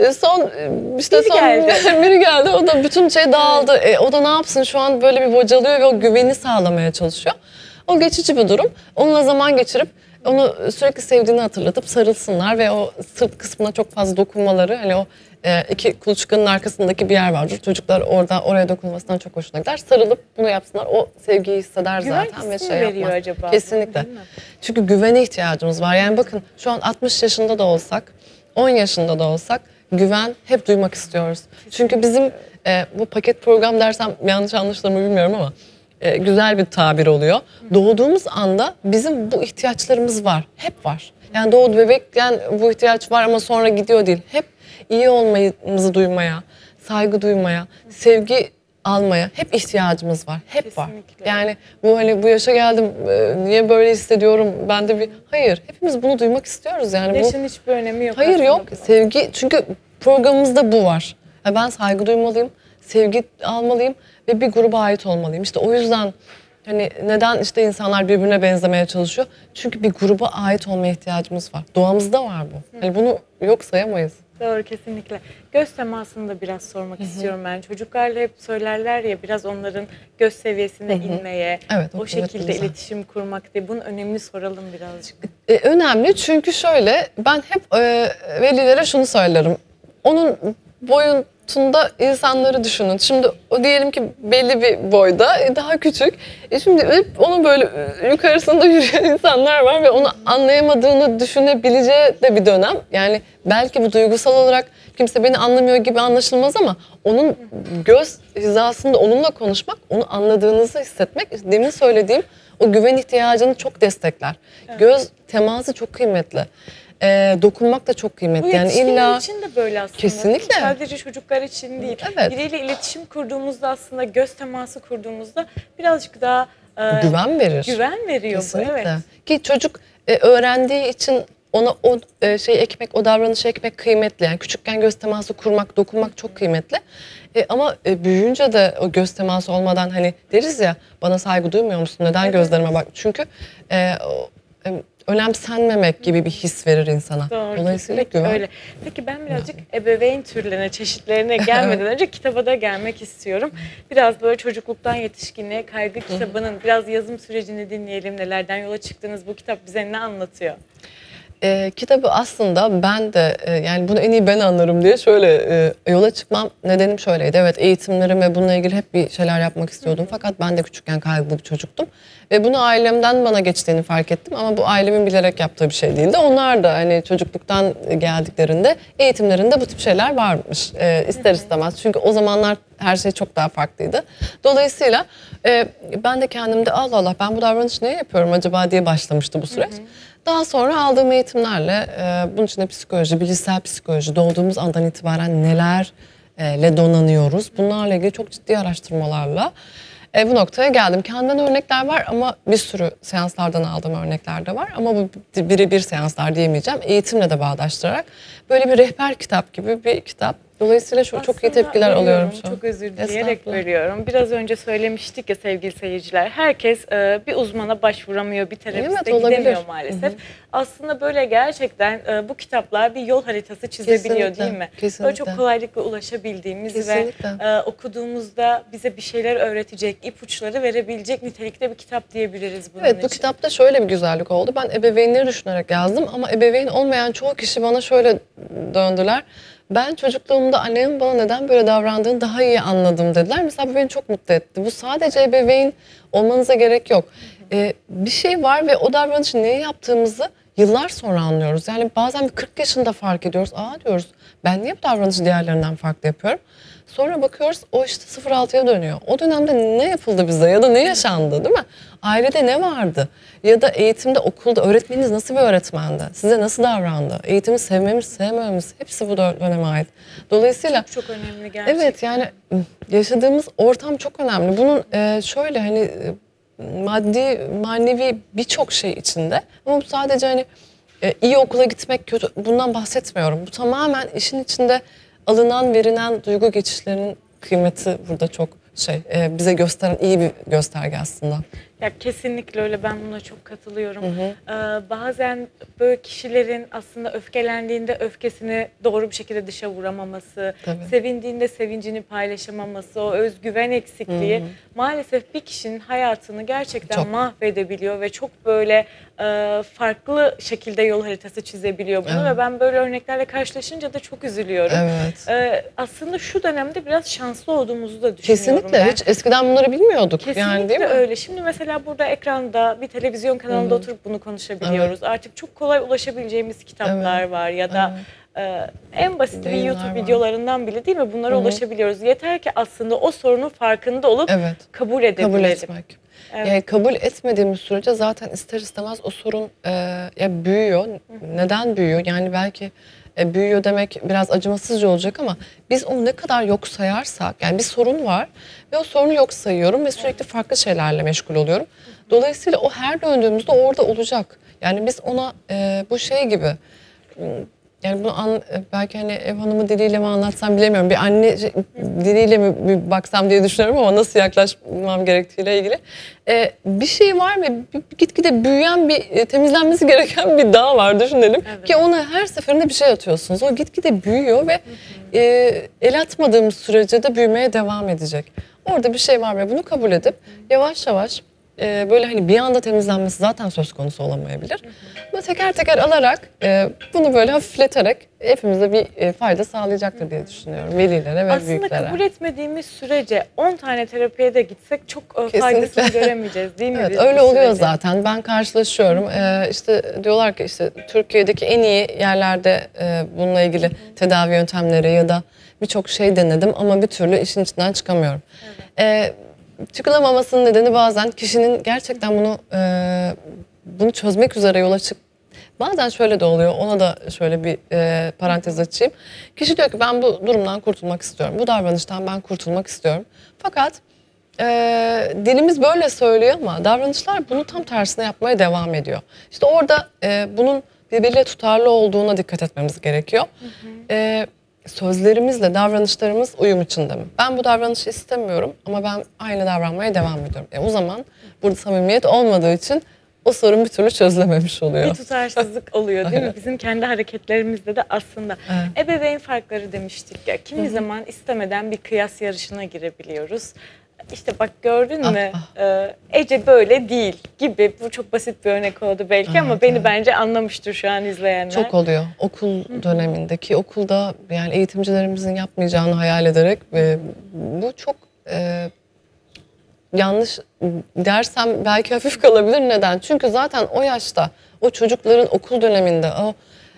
S2: Biri geldi. O da bütün şey dağıldı. O da ne yapsın şu an, böyle bir bocalıyor ve o güveni sağlamaya çalışıyor. O geçici bir durum. Onunla zaman geçirip onu sürekli sevdiğini hatırlatıp sarılsınlar ve o sırt kısmına çok fazla dokunmaları, hani o iki kuluçkanın arkasındaki bir yer vardır. Çocuklar oraya dokunmasından çok hoşuna gider. Sarılıp bunu yapsınlar. O sevgiyi hisseder zaten ve şey yapmaz.
S1: Acaba?
S2: Kesinlikle. Çünkü güvene ihtiyacımız var. Yani bakın, şu an 60 yaşında da olsak, 10 yaşında da olsak güven hep duymak istiyoruz. Çünkü bizim bu paket program dersem yanlış anlaşılır mı bilmiyorum ama güzel bir tabir oluyor. Doğduğumuz anda bizim bu ihtiyaçlarımız var. Hep var. Yani doğdu bebekken bu ihtiyaç var ama sonra gidiyor değil. Hep iyi olmamızı duymaya, saygı duymaya, sevgi almaya hep ihtiyacımız var. Hep
S1: Kesinlikle.
S2: var. Yani bu, hani bu yaşa geldim, niye böyle hissediyorum? Ben de hayır. Hepimiz bunu duymak istiyoruz yani.
S1: Yaşın hiçbir önemi yok.
S2: Hayır, yok. Sevgi, çünkü programımızda bu var. Yani ben saygı duymalıyım, sevgi almalıyım ve bir gruba ait olmalıyım. İşte o yüzden hani neden işte insanlar birbirine benzemeye çalışıyor? Çünkü bir gruba ait olmaya ihtiyacımız var. Doğamızda var bu. Hani bunu yok sayamayız.
S1: Doğru, kesinlikle. Göz temasını da biraz sormak istiyorum ben. Çocuklarla hep söylerler ya, biraz onların göz seviyesine inmeye,
S2: evet,
S1: o şekilde iletişim kurmak diye. Bunun önemini soralım birazcık.
S2: Önemli, çünkü şöyle, ben hep velilere şunu söylerim. Onun boyutunda insanları düşünün. Şimdi o diyelim ki belli bir boyda, daha küçük. Şimdi hep onun böyle yukarısında yürüyen insanlar var ve onu anlayamadığını düşünebileceği de bir dönem. Yani belki bu duygusal olarak kimse beni anlamıyor gibi anlaşılmaz ama onun göz hizasında onunla konuşmak, onu anladığınızı hissetmek, demin söylediğim o güven ihtiyacını çok destekler. Evet. Göz teması çok kıymetli. Dokunmak da çok kıymetli.
S1: Bu
S2: yani illa
S1: için de böyle aslında.
S2: Kesinlikle.
S1: Sadece çocuklar için değil.
S2: Evet.
S1: Biriyle iletişim kurduğumuzda, aslında göz teması kurduğumuzda birazcık daha
S2: güven verir.
S1: Güven veriyor
S2: Kesinlikle.
S1: bu. Evet.
S2: Ki çocuk öğrendiği için ona o şey ekmek, o davranışı ekmek kıymetli. Yani küçükken göz teması kurmak, dokunmak çok kıymetli. Ama büyüyünce de o göz teması olmadan hani deriz ya, bana saygı duymuyor musun? Neden gözlerime bak? Çünkü önemsenmemek gibi bir his verir insana.
S1: Doğru,
S2: Dolayısıyla
S1: kesinlikle
S2: güven.
S1: öyle. Peki ben birazcık ebeveyn türlerine, çeşitlerine gelmeden önce kitaba da gelmek istiyorum. Biraz böyle çocukluktan yetişkinliğe kaygı kitabının biraz yazım sürecini dinleyelim. Nelerden yola çıktınız? Bu kitap bize ne anlatıyor?
S2: Kitabı aslında ben de yani bunu en iyi ben anlarım diye şöyle yola çıkmam nedenim şöyleydi. Evet, eğitimlerim ve bununla ilgili hep bir şeyler yapmak istiyordum. Fakat ben de küçükken kaygılı bir çocuktum. Ve bunu ailemden bana geçtiğini fark ettim. Ama bu ailemin bilerek yaptığı bir şey değildi. Onlar da hani çocukluktan geldiklerinde eğitimlerinde bu tip şeyler varmış. İster istemez. Çünkü o zamanlar her şey çok daha farklıydı. Dolayısıyla ben de kendimde Allah Allah, ben bu davranışı niye yapıyorum acaba diye başlamıştı bu süreç. Daha sonra aldığım eğitimlerle bunun içinde psikoloji, bilişsel psikoloji, doğduğumuz andan itibaren nelerle donanıyoruz, bunlarla ilgili çok ciddi araştırmalarla bu noktaya geldim. Kendimden örnekler var ama bir sürü seanslardan aldığım örnekler de var. Ama bu birebir seanslar diyemeyeceğim. Eğitimle de bağdaştırarak böyle bir rehber kitap gibi bir kitap. Dolayısıyla çok iyi tepkiler
S1: Aslında
S2: alıyorum şu an.
S1: Çok özür dileyerek
S2: Estağfurullah.
S1: veriyorum. Biraz önce söylemiştik ya sevgili seyirciler. Herkes bir uzmana başvuramıyor, bir terapiste
S2: Evet, olabilir.
S1: gidemiyor maalesef. Aslında böyle gerçekten bu kitaplar bir yol haritası çizebiliyor
S2: Kesinlikle,
S1: değil mi?
S2: kesinlikle.
S1: Böyle çok kolaylıkla ulaşabildiğimiz
S2: Kesinlikle.
S1: ve okuduğumuzda bize bir şeyler öğretecek, ipuçları verebilecek nitelikte bir kitap diyebiliriz bunun
S2: Evet, bu
S1: için.
S2: kitapta şöyle bir güzellik oldu. Ben ebeveynleri düşünerek yazdım ama ebeveyn olmayan çoğu kişi bana şöyle döndüler. Ben çocukluğumda annemin bana neden böyle davrandığını daha iyi anladım dediler. Mesela bu beni çok mutlu etti. Bu sadece ebeveyn olmanıza gerek yok. Bir şey var ve o davranışı niye yaptığımızı yıllar sonra anlıyoruz. Yani bazen 40 yaşında fark ediyoruz. Diyoruz, ben niye bu davranışı diğerlerinden farklı yapıyorum? Sonra bakıyoruz o işte 0-6'ya dönüyor. O dönemde ne yapıldı bize ya da ne yaşandı, değil mi? Ailede ne vardı? Ya da eğitimde, okulda öğretmeniniz nasıl bir öğretmendi? Size nasıl davrandı? Eğitimi sevmemiz, sevmememiz hepsi bu döneme ait. Dolayısıyla
S1: Çok önemli gerçekten.
S2: evet, yani yaşadığımız ortam çok önemli. Bunun şöyle hani maddi, manevi birçok şey içinde. Ama bu sadece hani iyi okula gitmek kötü, bundan bahsetmiyorum. Bu tamamen işin içinde alınan, verilen duygu geçişlerinin kıymeti burada çok bize gösteren iyi bir gösterge aslında.
S1: Ya kesinlikle öyle, ben buna çok katılıyorum. Bazen böyle kişilerin aslında öfkelendiğinde öfkesini doğru bir şekilde dışa vuramaması,
S2: Tabii.
S1: sevindiğinde sevincini paylaşamaması, o özgüven eksikliği maalesef bir kişinin hayatını gerçekten
S2: Çok.
S1: mahvedebiliyor ve çok böyle farklı şekilde yol haritası çizebiliyor bunu
S2: Evet.
S1: ve ben böyle örneklerle karşılaşınca da çok üzülüyorum.
S2: Evet.
S1: Aslında şu dönemde biraz şanslı olduğumuzu da düşünüyorum
S2: Kesinlikle.
S1: ben.
S2: Hiç eskiden bunları bilmiyorduk.
S1: Kesinlikle
S2: Yani değil mi?
S1: öyle. Şimdi mesela burada ekranda bir televizyon kanalında oturup bunu konuşabiliyoruz. Artık çok kolay ulaşabileceğimiz kitaplar
S2: Evet.
S1: var ya da en basit bir
S2: Yayınlar
S1: YouTube
S2: var.
S1: videolarından bile değil mi bunlara ulaşabiliyoruz. Yeter ki aslında o sorunun farkında olup
S2: Evet.
S1: kabul edebilelim.
S2: Kabul etmek.
S1: Evet.
S2: Yani kabul etmediğimiz sürece zaten ister istemez o sorun ya büyüyor. Neden büyüyor? Yani belki büyüyor demek biraz acımasızca olacak ama biz onu ne kadar yok sayarsak, yani bir sorun var ve o sorunu yok sayıyorum ve sürekli farklı şeylerle meşgul oluyorum. Dolayısıyla o her döndüğümüzde orada olacak. Yani biz ona bu şey gibi, yani bunu belki hani ev hanımı diliyle mi anlatsam bilemiyorum. Bir anne diliyle mi bir baksam diye düşünüyorum ama nasıl yaklaşmam gerektiğiyle ilgili. Bir şey var ve gitgide büyüyen bir temizlenmesi gereken bir dağ var düşünelim.
S1: Evet.
S2: Ki ona her seferinde bir şey atıyorsunuz. O gitgide büyüyor ve el atmadığımız sürece de büyümeye devam edecek. Orada bir şey var ve bunu kabul edip yavaş yavaş böyle hani bir anda temizlenmesi zaten söz konusu olamayabilir. Ama teker teker alarak bunu böyle hafifleterek hepimize bir fayda sağlayacaktır diye düşünüyorum. Velilere ve
S1: Aslında
S2: büyüklere.
S1: kabul etmediğimiz sürece 10 tane terapiye de gitsek çok
S2: Kesinlikle.
S1: faydasını göremeyeceğiz değil mi?
S2: Evet,
S1: biz
S2: öyle
S1: bu
S2: oluyor
S1: sürece?
S2: zaten. Ben karşılaşıyorum. İşte diyorlar ki işte Türkiye'deki en iyi yerlerde bununla ilgili tedavi yöntemleri ya da birçok şey denedim ama bir türlü işin içinden çıkamıyorum. Çıkılamamasının nedeni bazen kişinin gerçekten bunu çözmek üzere yola bazen şöyle de oluyor. Ona da şöyle bir parantez açayım. Kişi diyor ki ben bu durumdan kurtulmak istiyorum. Bu davranıştan ben kurtulmak istiyorum. Fakat Dilimiz böyle söylüyor ama davranışlar bunu tam tersine yapmaya devam ediyor. İşte orada bunun birbiriyle tutarlı olduğuna dikkat etmemiz gerekiyor. Sözlerimizle davranışlarımız uyum içinde mi? Ben bu davranışı istemiyorum ama ben aynı davranmaya devam ediyorum. O zaman burada samimiyet olmadığı için o sorun bir türlü çözülememiş oluyor.
S1: Bir tutarsızlık oluyor değil mi? Bizim kendi hareketlerimizde de aslında. Ebeveyn farkları demiştik ya. Kimi zaman istemeden bir kıyas yarışına girebiliyoruz. İşte bak gördün mü Ece böyle değil gibi. Bu çok basit bir örnek oldu belki ama beni bence anlamıştır şu an izleyenler.
S2: Çok oluyor. Okul dönemindeki okulda yani eğitimcilerimizin yapmayacağını hayal ederek ve bu çok yanlış dersem belki hafif kalabilir. Neden? Çünkü zaten o yaşta o çocukların okul döneminde o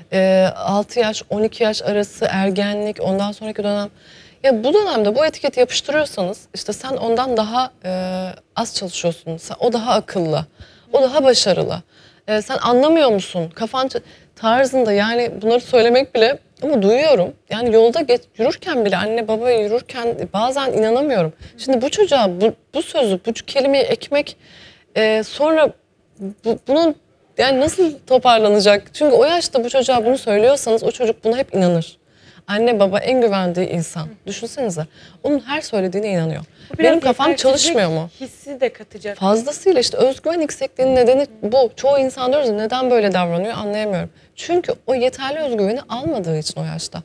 S2: 6 yaş 12 yaş arası ergenlik ondan sonraki dönem ya bu dönemde bu etiketi yapıştırıyorsanız işte sen ondan daha az çalışıyorsun. O daha akıllı. O daha başarılı. Sen anlamıyor musun? Kafan tarzında yani bunları söylemek bile ama duyuyorum. Yani yolda yürürken bile anne baba yürürken bazen inanamıyorum. Şimdi bu çocuğa bu sözü, bu kelimeyi ekmek sonra bunun yani nasıl toparlanacak? Çünkü o yaşta bu çocuğa bunu söylüyorsanız o çocuk buna hep inanır. Anne baba en güvendiği insan. Düşünsenize. Onun her söylediğine inanıyor. Benim kafam çalışmıyor mu?
S1: Hissi de katacak.
S2: Fazlasıyla işte özgüven eksikliğinin nedeni bu. Çoğu insan diyoruz ya neden böyle davranıyor anlayamıyorum. Çünkü o yeterli özgüveni almadığı için o yaşta.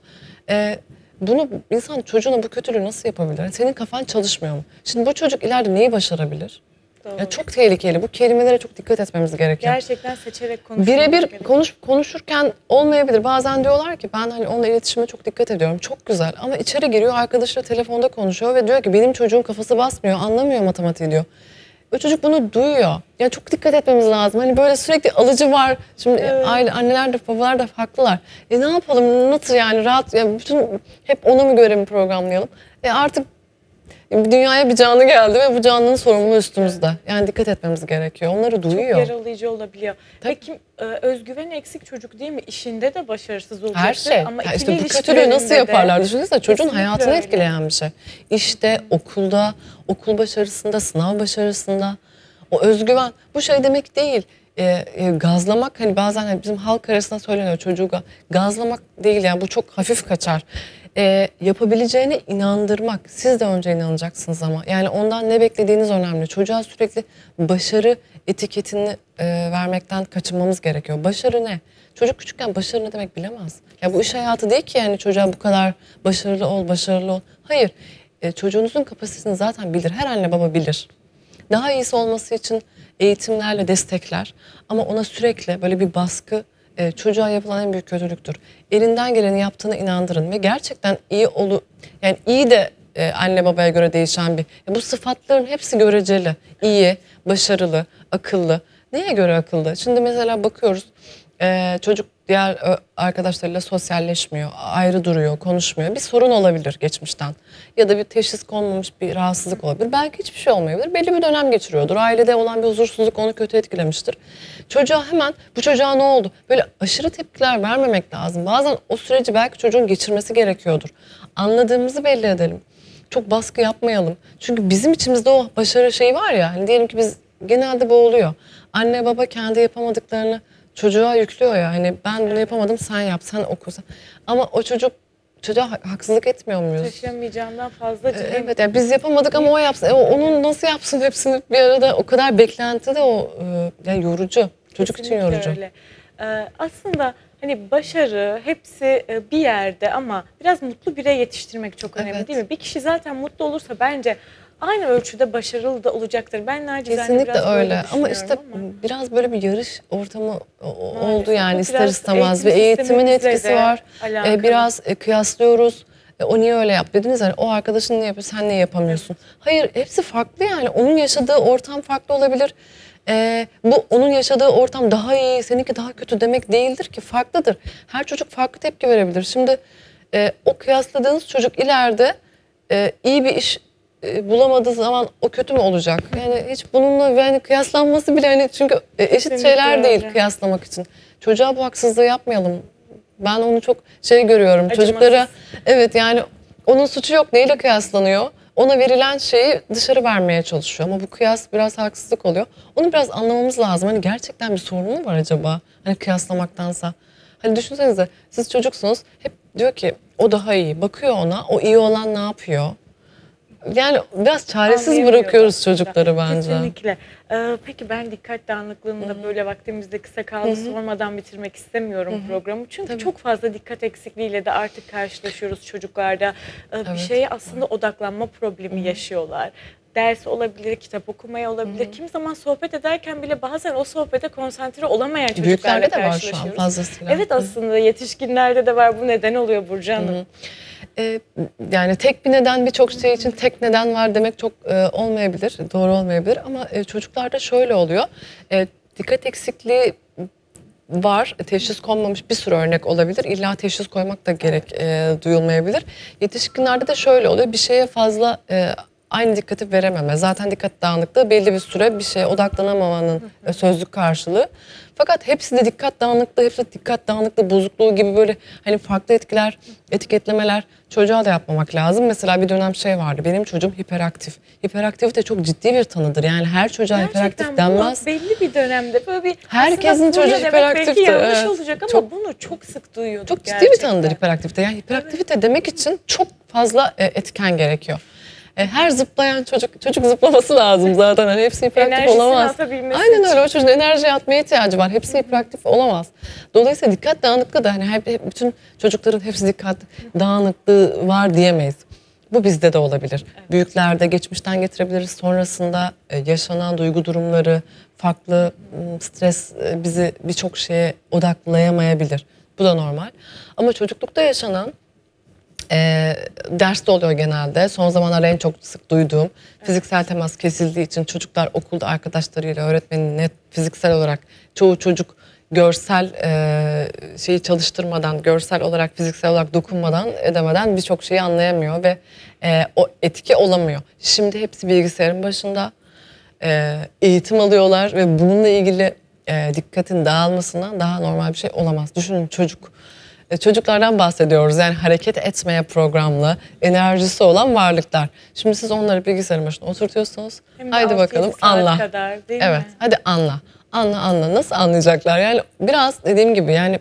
S2: Bunu insan çocuğuna bu kötülüğü nasıl yapabilir? Senin kafan çalışmıyor mu? Şimdi bu çocuk ileride neyi başarabilir? Ya çok tehlikeli. Bu kelimelere çok dikkat etmemiz gerekiyor.
S1: Gerçekten seçerek konuşmamız
S2: birebir
S1: gerekiyor.
S2: Konuşurken olmayabilir. Bazen diyorlar ki ben hani onunla iletişime çok dikkat ediyorum. Çok güzel ama içeri giriyor arkadaşıyla telefonda konuşuyor ve diyor ki benim çocuğun kafası basmıyor, anlamıyor matematiği diyor. O çocuk bunu duyuyor. Yani çok dikkat etmemiz lazım. Hani böyle sürekli alıcı var. Şimdi anneler de babalar da haklılar. Ne yapalım nasıl yani rahat yani bütün hep ona mı göre mi programlayalım? Artık dünyaya bir canlı geldi ve bu canlının sorumluluğu üstümüzde. Yani dikkat etmemiz gerekiyor. Onları duyuyor.
S1: Çok yaralayıcı olabiliyor. Peki özgüven eksik çocuk değil mi? İşinde de başarısız olacaktır.
S2: Her şey.
S1: Ama
S2: Ya işte bu kötülüğü nasıl yaparlar? Düşünsene çocuğun
S1: Kesinlikle
S2: hayatını
S1: öyle.
S2: etkileyen bir şey. İşte okulda, okul başarısında, sınav başarısında o özgüven bu şey demek değil. Gazlamak hani bazen hani bizim halk arasında söyleniyor çocuğu gazlamak değil yani bu çok hafif kaçar. Yapabileceğine inandırmak. Siz de önce inanacaksınız ama. Yani ondan ne beklediğiniz önemli. Çocuğa sürekli başarı etiketini vermekten kaçınmamız gerekiyor. Başarı ne? Çocuk küçükken başarı ne demek bilemez. Ya bu iş hayatı değil ki yani çocuğa bu kadar başarılı ol, başarılı ol. Hayır. Çocuğunuzun kapasitesini zaten bilir. Her anne baba bilir. Daha iyisi olması için eğitimlerle destekler. Ama ona sürekli böyle bir baskı çocuğa yapılan en büyük kötülüktür. Elinden geleni yaptığına inandırın ve gerçekten yani iyi de anne babaya göre değişen bu sıfatların hepsi göreceli. İyi, başarılı, akıllı. Neye göre akıllı? Şimdi mesela bakıyoruz çocuk diğer arkadaşlarıyla sosyalleşmiyor, ayrı duruyor, konuşmuyor. Bir sorun olabilir geçmişten. Ya da bir teşhis konmamış bir rahatsızlık olabilir. Belki hiçbir şey olmayabilir. Belli bir dönem geçiriyordur. Ailede olan bir huzursuzluk onu kötü etkilemiştir. Çocuğa hemen bu çocuğa ne oldu? Böyle aşırı tepkiler vermemek lazım. Bazen o süreci belki çocuğun geçirmesi gerekiyordur. Anladığımızı belli edelim. Çok baskı yapmayalım. Çünkü bizim içimizde o başarı şeyi var ya. Hani diyelim ki biz genelde bu oluyor. Anne baba kendi yapamadıklarını çocuğa yüklüyor ya hani ben bunu yapamadım sen yap sen oku. Ama o çocuğa haksızlık etmiyor muyuz?
S1: Taşıyamayacağından fazla ciddi.
S2: Evet yani biz yapamadık ama o yapsın. Onun nasıl yapsın hepsini bir arada o kadar beklenti de o yani yorucu. Çocuk
S1: Kesinlikle
S2: için yorucu.
S1: Öyle. Aslında hani başarı hepsi bir yerde ama biraz mutlu birey yetiştirmek çok önemli
S2: Evet.
S1: değil mi? Bir kişi zaten mutlu olursa bence aynı ölçüde başarılı da olacaktır. Ben nacizane
S2: Kesinlikle
S1: biraz böyle
S2: öyle ama
S1: düşünüyorum
S2: işte biraz böyle bir yarış ortamı oldu yani
S1: bu
S2: ister
S1: biraz
S2: istemez ve
S1: eğitim
S2: eğitimin
S1: sistemimizle
S2: etkisi
S1: de
S2: var.
S1: alakalı.
S2: Biraz kıyaslıyoruz. O niye öyle yap dediniz hani o arkadaşın ne yapıyor sen niye yapamıyorsun? Hayır hepsi farklı yani onun yaşadığı ortam farklı olabilir. Bu onun yaşadığı ortam daha iyi seninki daha kötü demek değildir ki farklıdır. Her çocuk farklı tepki verebilir. Şimdi o kıyasladığınız çocuk ileride iyi bir iş bulamadığı zaman o kötü mü olacak? Yani hiç bununla yani kıyaslanması bile hani çünkü eşit
S1: Kesinlikle
S2: şeyler değil
S1: öyle.
S2: kıyaslamak için. Çocuğa bu haksızlığı yapmayalım. Ben onu çok görüyorum.
S1: Acımasız.
S2: Çocuklara evet yani onun suçu yok neyle kıyaslanıyor? ona verilen şeyi dışarı vermeye çalışıyor. Ama bu kıyas biraz haksızlık oluyor. Onu biraz anlamamız lazım. Hani gerçekten bir sorun mu var acaba? Hani kıyaslamaktansa. Hani düşünsenize siz çocuksunuz. Hep diyor ki o daha iyi. Bakıyor ona. O iyi olan ne yapıyor? Yani biraz çaresiz
S1: Anlayamıyorlar
S2: bırakıyoruz
S1: aslında.
S2: çocukları bence.
S1: Kesinlikle. Peki ben dikkat dağınıklığında böyle vaktimizde kısa kaldı sormadan bitirmek istemiyorum programı. Çünkü
S2: Tabii.
S1: çok fazla dikkat eksikliğiyle de artık karşılaşıyoruz çocuklarda. Bir
S2: Evet.
S1: şeye aslında odaklanma problemi yaşıyorlar. Ders olabilir, kitap okumaya olabilir. Kimi zaman sohbet ederken bile bazen o sohbete konsantre olamayan çocuklarla
S2: Büyüklerde de var şu an
S1: karşılaşıyoruz.
S2: fazlasıyla.
S1: Evet, aslında yetişkinlerde de var. Bu neden oluyor Burcu Hanım?
S2: Yani tek bir neden, birçok şey için tek neden var demek çok olmayabilir, doğru olmayabilir. Ama çocuklarda şöyle oluyor. Dikkat eksikliği var, teşhis konmamış bir sürü örnek olabilir. İlla teşhis koymak da gerek duyulmayabilir. Yetişkinlerde de şöyle oluyor. Bir şeye fazla aynı dikkati verememe. Zaten dikkat dağınıklığı belli bir süre bir şeye odaklanamamanın sözlük karşılığı. Fakat hepsi de dikkat dağınıklığı, hepsi de dikkat dağınıklığı bozukluğu gibi böyle hani farklı etkiler, etiketlemeler çocuğa da yapmamak lazım. Mesela bir dönem şey vardı. Benim çocuğum hiperaktif. Hiperaktivite çok ciddi bir tanıdır. Yani her çocuğa hiperaktif
S1: Gerçekten
S2: denmez.
S1: bunu belli bir dönemde böyle bir
S2: Herkesin
S1: aslında
S2: çocuğu
S1: furya demek belki
S2: hiperaktiftir,
S1: yanlış
S2: evet.
S1: olacak ama
S2: Çok-
S1: bunu çok sık duyuyorduk
S2: Çok ciddi bir
S1: gerçekten.
S2: tanıdır hiperaktivite. Yani hiperaktivite demek için çok fazla etken gerekiyor. Her zıplayan çocuk zıplaması lazım zaten. Hani hepsi hiperaktif
S1: Enerjisini
S2: olamaz.
S1: atabilmesi
S2: Aynen
S1: için.
S2: öyle. O çocuğun enerji atmaya ihtiyacı var. Hepsi hiperaktif olamaz. Dolayısıyla dikkat dağınıklığı da hani bütün çocukların hepsi dikkat dağınıklığı var diyemeyiz. Bu bizde de olabilir. Büyüklerde geçmişten getirebiliriz. Sonrasında yaşanan duygu durumları, farklı stres bizi birçok şeye odaklayamayabilir. Bu da normal. Ama çocuklukta yaşanan derste oluyor genelde. Son zamanlarda en çok sık duyduğum fiziksel temas kesildiği için çocuklar okulda arkadaşlarıyla öğretmenine fiziksel olarak çoğu çocuk görsel şeyi çalıştırmadan, görsel olarak fiziksel olarak dokunmadan edemeden birçok şeyi anlayamıyor ve o etki olamıyor. Şimdi hepsi bilgisayarın başında eğitim alıyorlar ve bununla ilgili dikkatin dağılmasından daha normal bir şey olamaz. Düşünün çocuklardan bahsediyoruz. Yani hareket etmeye programlı, enerjisi olan varlıklar. Şimdi siz onları bilgisayarın başına oturtuyorsunuz.
S1: Hem de
S2: Haydi
S1: 6-7
S2: bakalım
S1: saat
S2: anla.
S1: kadar, değil
S2: Evet,
S1: mi?
S2: hadi anla. Anla. Nasıl anlayacaklar? Yani biraz dediğim gibi yani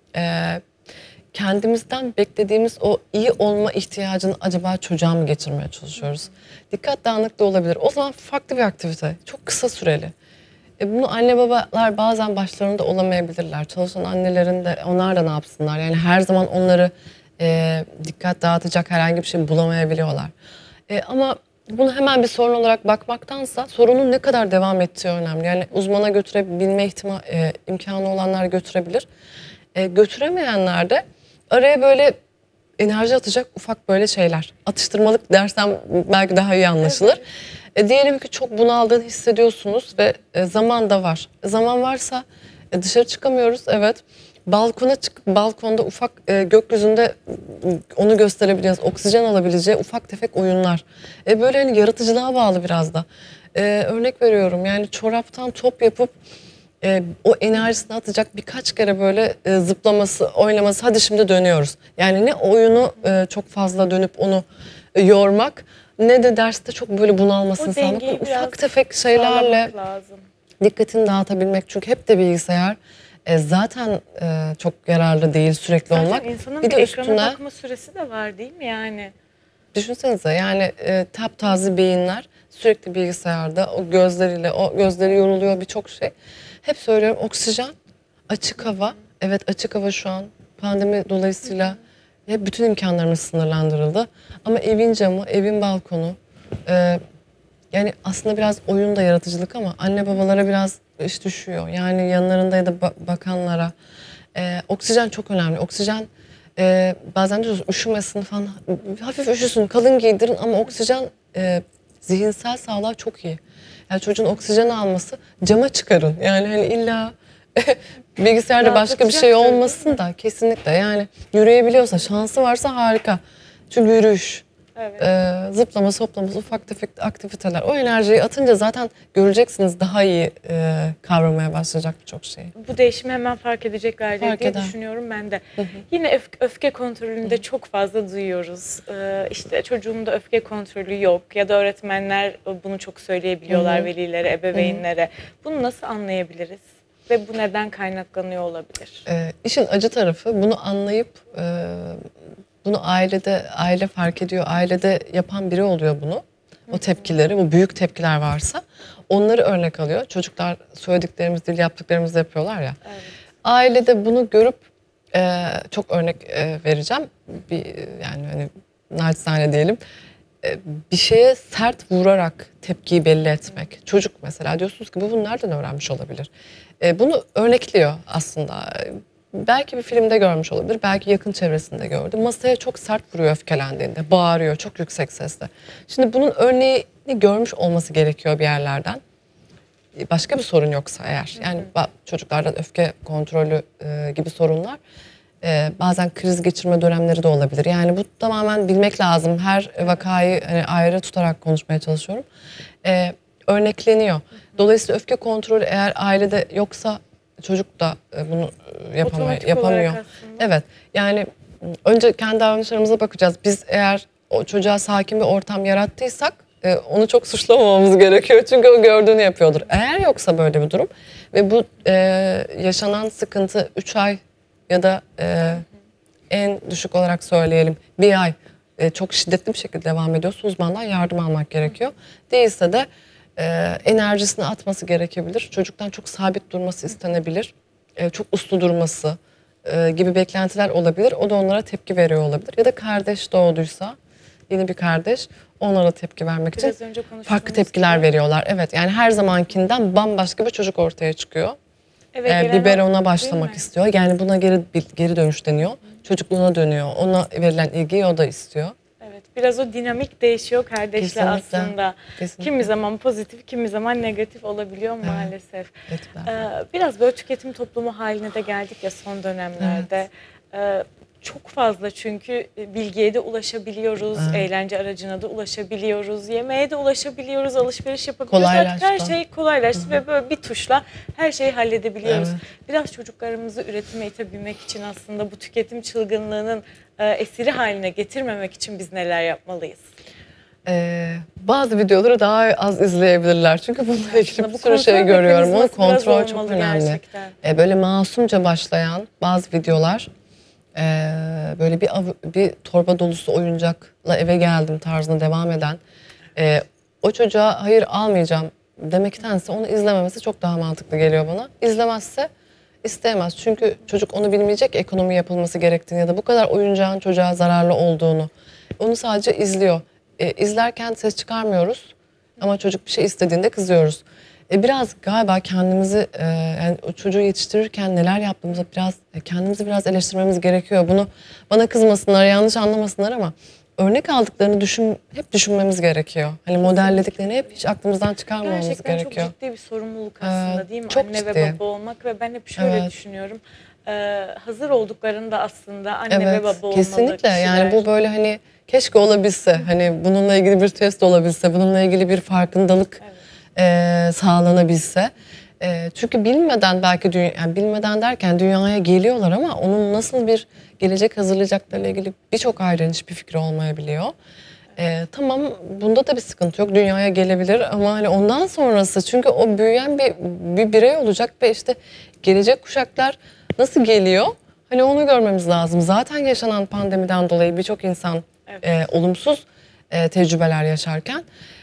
S2: kendimizden beklediğimiz o iyi olma ihtiyacını acaba çocuğa mı geçirmeye çalışıyoruz? Dikkat dağınıklığı olabilir. O zaman farklı bir aktivite. Çok kısa süreli. Bunu anne babalar bazen başlarında olamayabilirler. Çalışan annelerin de onlar da ne yapsınlar? Yani her zaman onları dikkat dağıtacak herhangi bir şey bulamayabiliyorlar. Ama bunu hemen bir sorun olarak bakmaktansa sorunun ne kadar devam ettiği önemli. Yani uzmana götürebilme imkanı olanlar götürebilir. Götüremeyenler de araya böyle enerji atacak ufak böyle şeyler. Atıştırmalık dersem belki daha iyi anlaşılır. Diyelim ki çok bunaldığını hissediyorsunuz ve zaman da var. Zaman varsa dışarı çıkamıyoruz, evet. Balkona çıkıp balkonda ufak gökyüzünde onu gösterebileceğiz. Oksijen alabileceği ufak tefek oyunlar. Böyle hani yaratıcılığa bağlı biraz da. Örnek veriyorum yani çoraptan top yapıp o enerjisini atacak birkaç kere böyle zıplaması, oynaması. Hadi şimdi dönüyoruz. Yani ne oyunu çok fazla dönüp onu yormak ne de derste çok böyle bunalmasını
S1: O
S2: sağlamak.
S1: dengeyi
S2: Böyle
S1: biraz
S2: ufak tefek şeylerle
S1: sağlamak lazım.
S2: dikkatini dağıtabilmek. Çünkü hep de bilgisayar zaten çok yararlı değil sürekli
S1: Zaten
S2: olmak.
S1: insanın
S2: Bir
S1: bir
S2: de
S1: ekrana
S2: üstüne
S1: bakma süresi de var, değil mi yani?
S2: düşünsenize yani taptaze beyinler sürekli bilgisayarda o gözleri yoruluyor birçok şey. Hep söylüyorum oksijen, açık hava. Evet açık hava şu an pandemi dolayısıyla bütün imkanlarımız sınırlandırıldı. Ama evin camı, evin balkonu yani aslında biraz oyun da yaratıcılık ama anne babalara biraz iş düşüyor. Yani yanlarında ya da bakanlara. Oksijen çok önemli. Oksijen bazen diyoruz üşümesin falan. Hafif üşüsün, kalın giydirin ama oksijen zihinsel sağlığa çok iyi. Yani çocuğun oksijen alması cama çıkarın. Yani hani illa bilgisayarda başka bir şey
S1: Rahatlatacaktır,
S2: olmasın da kesinlikle. Yani yürüyebiliyorsa, şansı varsa harika. Çünkü yürüyüş.
S1: Evet.
S2: Zıplaması, hoplaması, ufak tefek aktiviteler. O enerjiyi atınca zaten göreceksiniz daha iyi kavramaya başlayacak birçok şeyi.
S1: Bu değişimi hemen fark edeceklerdir
S2: Fark
S1: diye
S2: eder.
S1: düşünüyorum ben de. Yine öfke kontrolünü de çok fazla duyuyoruz. İşte çocuğumda öfke kontrolü yok ya da öğretmenler bunu çok söyleyebiliyorlar velilere, ebeveynlere. Bunu nasıl anlayabiliriz? Ve bu neden kaynaklanıyor olabilir?
S2: İşin acı tarafı bunu anlayıp bunu aile fark ediyor. Ailede yapan biri oluyor bunu. O tepkileri, bu büyük tepkiler varsa onları örnek alıyor. Çocuklar söylediklerimiz değil yaptıklarımızı da yapıyorlar ya.
S1: Evet.
S2: Ailede bunu görüp çok örnek vereceğim. Yani hani naçizane diyelim. Bir şeye sert vurarak tepkiyi belli etmek. Çocuk mesela diyorsunuz ki bu bunu nereden öğrenmiş olabilir? Bunu örnekliyor aslında. Belki bir filmde görmüş olabilir, belki yakın çevresinde gördü. Masaya çok sert vuruyor öfkelendiğinde, bağırıyor çok yüksek sesle. Şimdi bunun örneğini görmüş olması gerekiyor bir yerlerden. Başka bir sorun yoksa eğer, yani çocuklarda öfke kontrolü gibi sorunlar, bazen kriz geçirme dönemleri de olabilir. Yani bu tamamen bilmek lazım. Her vakayı hani ayrı tutarak konuşmaya çalışıyorum. Örnekleniyor. Dolayısıyla öfke kontrolü eğer ailede yoksa çocuk da bunu
S1: Otomatik
S2: yapamıyor.
S1: olarak aslında.
S2: Evet, yani önce kendi davranışlarımıza bakacağız. Biz eğer o çocuğa sakin bir ortam yarattıysak onu çok suçlamamamız gerekiyor. Çünkü o gördüğünü yapıyordur. Eğer yoksa böyle bir durum ve bu yaşanan sıkıntı 3 ay ya da en düşük olarak söyleyelim 1 ay çok şiddetli bir şekilde devam ediyorsa uzmandan yardım almak gerekiyor. Değilse de enerjisini atması gerekebilir. Çocuktan çok sabit durması istenebilir. Çok uslu durması gibi beklentiler olabilir. O da onlara tepki veriyor olabilir. Ya da kardeş doğduysa yeni bir kardeş onlara tepki vermek
S1: Biraz
S2: için
S1: önce konuştuğumuz
S2: farklı tepkiler
S1: gibi.
S2: veriyorlar. Evet, yani her zamankinden bambaşka bir çocuk ortaya çıkıyor.
S1: Eve gelen
S2: Biberona
S1: o,
S2: başlamak
S1: değil mi?
S2: istiyor. Yani buna geri dönüş deniyor. Çocukluğuna dönüyor. Ona verilen ilgiyi o da istiyor.
S1: Evet, biraz o dinamik değişiyor kardeşle
S2: Kesinlikle,
S1: aslında.
S2: kesinlikle.
S1: Kimi zaman pozitif, kimi zaman negatif olabiliyor maalesef.
S2: Etkiler.
S1: Biraz böyle tüketim toplumu haline de geldik ya son dönemlerde. Çok fazla çünkü bilgiye de ulaşabiliyoruz, eğlence aracına da ulaşabiliyoruz, yemeğe de ulaşabiliyoruz, alışveriş yapabiliyoruz. Artık her
S2: Kolaylaştı.
S1: şey kolaylaştı ve böyle bir tuşla her şeyi halledebiliyoruz.
S2: Evet.
S1: Biraz çocuklarımızı üretime itebilmek için aslında bu tüketim çılgınlığının esiri haline getirmemek için biz neler yapmalıyız?
S2: Bazı videoları daha az izleyebilirler. Çünkü bununla ilgili
S1: Aslında
S2: bir
S1: bu
S2: sürü şey
S1: kontrol
S2: görüyorum. O
S1: mekanizması biraz
S2: kontrol çok
S1: olmalı
S2: önemli.
S1: gerçekten.
S2: Böyle masumca başlayan bazı videolar, böyle bir torba dolusu oyuncakla eve geldim tarzında devam eden, o çocuğa hayır almayacağım demektense onu izlememesi çok daha mantıklı geliyor bana. İzlemezse isteyemez. Çünkü çocuk onu bilmeyecek, ekonomi yapılması gerektiğini ya da bu kadar oyuncağın çocuğa zararlı olduğunu. Onu sadece izliyor. İzlerken ses çıkarmıyoruz ama çocuk bir şey istediğinde kızıyoruz. Biraz galiba kendimizi, yani o çocuğu yetiştirirken neler yaptığımızı kendimizi biraz eleştirmemiz gerekiyor. Bunu bana kızmasınlar, yanlış anlamasınlar ama örnek aldıklarını hep düşünmemiz gerekiyor. Hani modellediklerini hep hiç aklımızdan çıkarmamamız
S1: Gerçekten
S2: gerekiyor.
S1: çok ciddi bir sorumluluk aslında değil mi?
S2: Çok
S1: Anne ve
S2: ciddi.
S1: baba olmak ve ben hep şöyle
S2: Evet.
S1: düşünüyorum. Hazır olduklarında aslında anne ve
S2: Evet,
S1: baba olmalı
S2: kesinlikle.
S1: kişiler.
S2: Yani bu böyle hani keşke olabilse, hani bununla ilgili bir test olabilse, bununla ilgili bir farkındalık sağlanabilse. Çünkü bilmeden belki yani bilmeden derken dünyaya geliyorlar ama onun nasıl bir gelecek hazırlayacaklarıyla ilgili birçok ailenin hiçbir fikri olmayabiliyor. Tamam, bunda da bir sıkıntı yok. Dünyaya gelebilir ama hani ondan sonrası, çünkü o büyüyen bir birey olacak ve işte gelecek kuşaklar nasıl geliyor? Hani onu görmemiz lazım. Zaten yaşanan pandemiden dolayı birçok insan olumsuz tecrübeler yaşarken,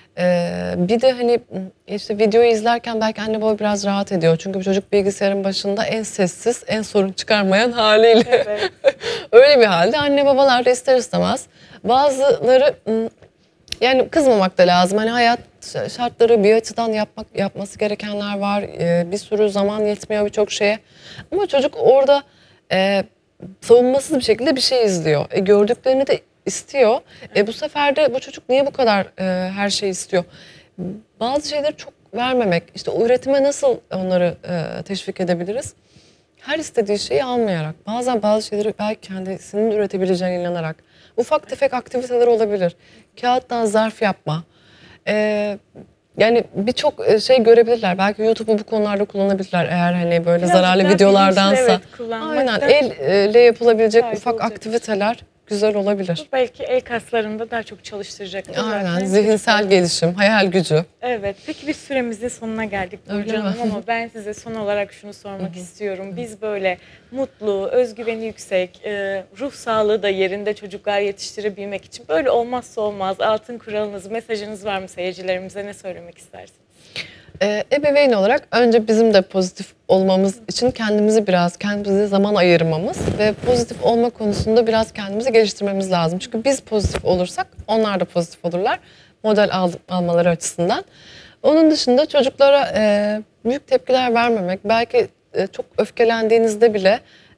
S2: bir de hani işte videoyu izlerken belki anne baba biraz rahat ediyor. Çünkü bu çocuk bilgisayarın başında en sessiz, en sorun çıkarmayan haliyle.
S1: Evet.
S2: Öyle bir halde anne babalar da ister istemez bazıları, yani kızmamak da lazım. Hani hayat şartları bir açıdan yapması gerekenler var. Bir sürü zaman yetmiyor birçok şeye. Ama çocuk orada savunmasız bir şekilde bir şey izliyor. Gördüklerini de istiyor. Bu sefer de bu çocuk niye bu kadar her şeyi istiyor? Bazı şeyleri çok vermemek. İşte o üretime nasıl onları teşvik edebiliriz? Her istediği şeyi almayarak. Bazen bazı şeyleri belki kendisinin üretebileceğine inanarak. Ufak tefek aktiviteler olabilir. Kağıttan zarf yapma. Yani birçok şey görebilirler. Belki YouTube'u bu konularda kullanabilirler eğer hani böyle
S1: Birazcık
S2: zararlı
S1: daha
S2: videolardansa.
S1: bilinçli, evet, kullanmak
S2: Aynen,
S1: da
S2: elle yapılabilecek
S1: faydalı
S2: ufak
S1: olacaktır.
S2: aktiviteler güzel olabilir.
S1: Belki el kaslarını da daha çok çalıştıracaktır
S2: Aynen,
S1: zaten
S2: zihinsel
S1: çocukların.
S2: gelişim, hayal gücü.
S1: Evet, peki biz süremizin sonuna geldik
S2: Öyle
S1: Burcu Hanım
S2: mi?
S1: ama ben size son olarak şunu sormak istiyorum. Biz böyle mutlu, özgüveni yüksek, ruh sağlığı da yerinde çocuklar yetiştirebilmek için böyle olmazsa olmaz altın kuralınız, mesajınız var mı seyircilerimize, ne söylemek istersiniz?
S2: Ebeveyn olarak önce bizim de pozitif olmamız için kendimize zaman ayırmamız ve pozitif olma konusunda biraz kendimizi geliştirmemiz lazım. Çünkü biz pozitif olursak onlar da pozitif olurlar model almaları açısından. Onun dışında çocuklara büyük tepkiler vermemek, belki çok öfkelendiğinizde bile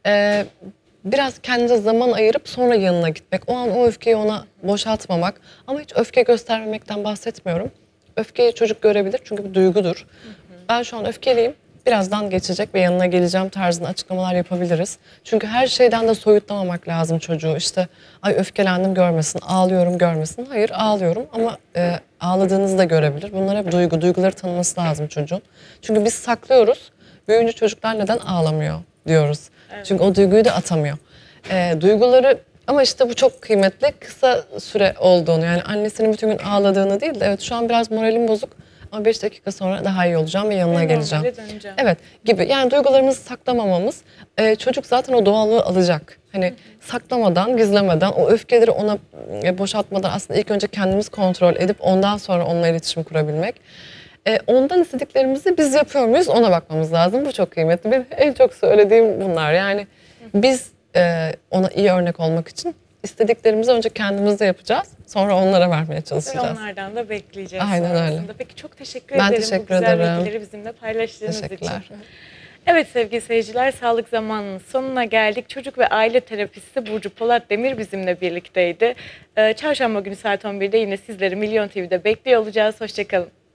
S2: biraz kendinize zaman ayırıp sonra yanına gitmek. O an o öfkeyi ona boşaltmamak, ama hiç öfke göstermemekten bahsetmiyorum. Öfkeyi çocuk görebilir çünkü bir duygudur. Ben şu an öfkeliyim, birazdan geçecek ve yanına geleceğim tarzında açıklamalar yapabiliriz. Çünkü her şeyden de soyutlamamak lazım çocuğu. İşte ay öfkelendim görmesin, ağlıyorum görmesin. Hayır, ağlıyorum ama ağladığınızı da görebilir. Bunlar hep duyguları tanıması lazım çocuğun. Çünkü biz saklıyoruz. Büyüyünce çocuklar neden ağlamıyor diyoruz. Çünkü o duyguyu da atamıyor. Duyguları, ama işte bu çok kıymetli, kısa süre olduğunu, yani annesinin bütün gün ağladığını değil de evet şu an biraz moralim bozuk ama 5 dakika sonra daha iyi olacağım ve yanına geleceğim.
S1: Normale döneceğim.
S2: Evet gibi, yani duygularımızı saklamamamız, çocuk zaten o doğallığı alacak. Hani saklamadan, gizlemeden, o öfkeleri ona boşaltmadan aslında ilk önce kendimiz kontrol edip ondan sonra onunla iletişim kurabilmek. Ondan istediklerimizi biz yapıyor muyuz ona bakmamız lazım. Bu çok kıymetli. Benim en çok söylediğim bunlar. Yani biz ona iyi örnek olmak için istediklerimizi önce kendimiz de yapacağız. Sonra onlara vermeye
S1: Ve
S2: çalışacağız.
S1: onlardan da bekleyeceğiz
S2: Aynen öyle.
S1: sonrasında. Peki çok teşekkür
S2: Ben
S1: ederim
S2: teşekkür
S1: bu güzel
S2: ederim.
S1: bilgileri bizimle paylaştığınız için.
S2: Teşekkürler.
S1: Evet sevgili seyirciler, sağlık zamanının sonuna geldik. Çocuk ve aile terapisti Burcu Polat Demir bizimle birlikteydi. Çarşamba günü saat 11'de yine sizleri Milyon TV'de bekliyor olacağız. Hoşçakalın.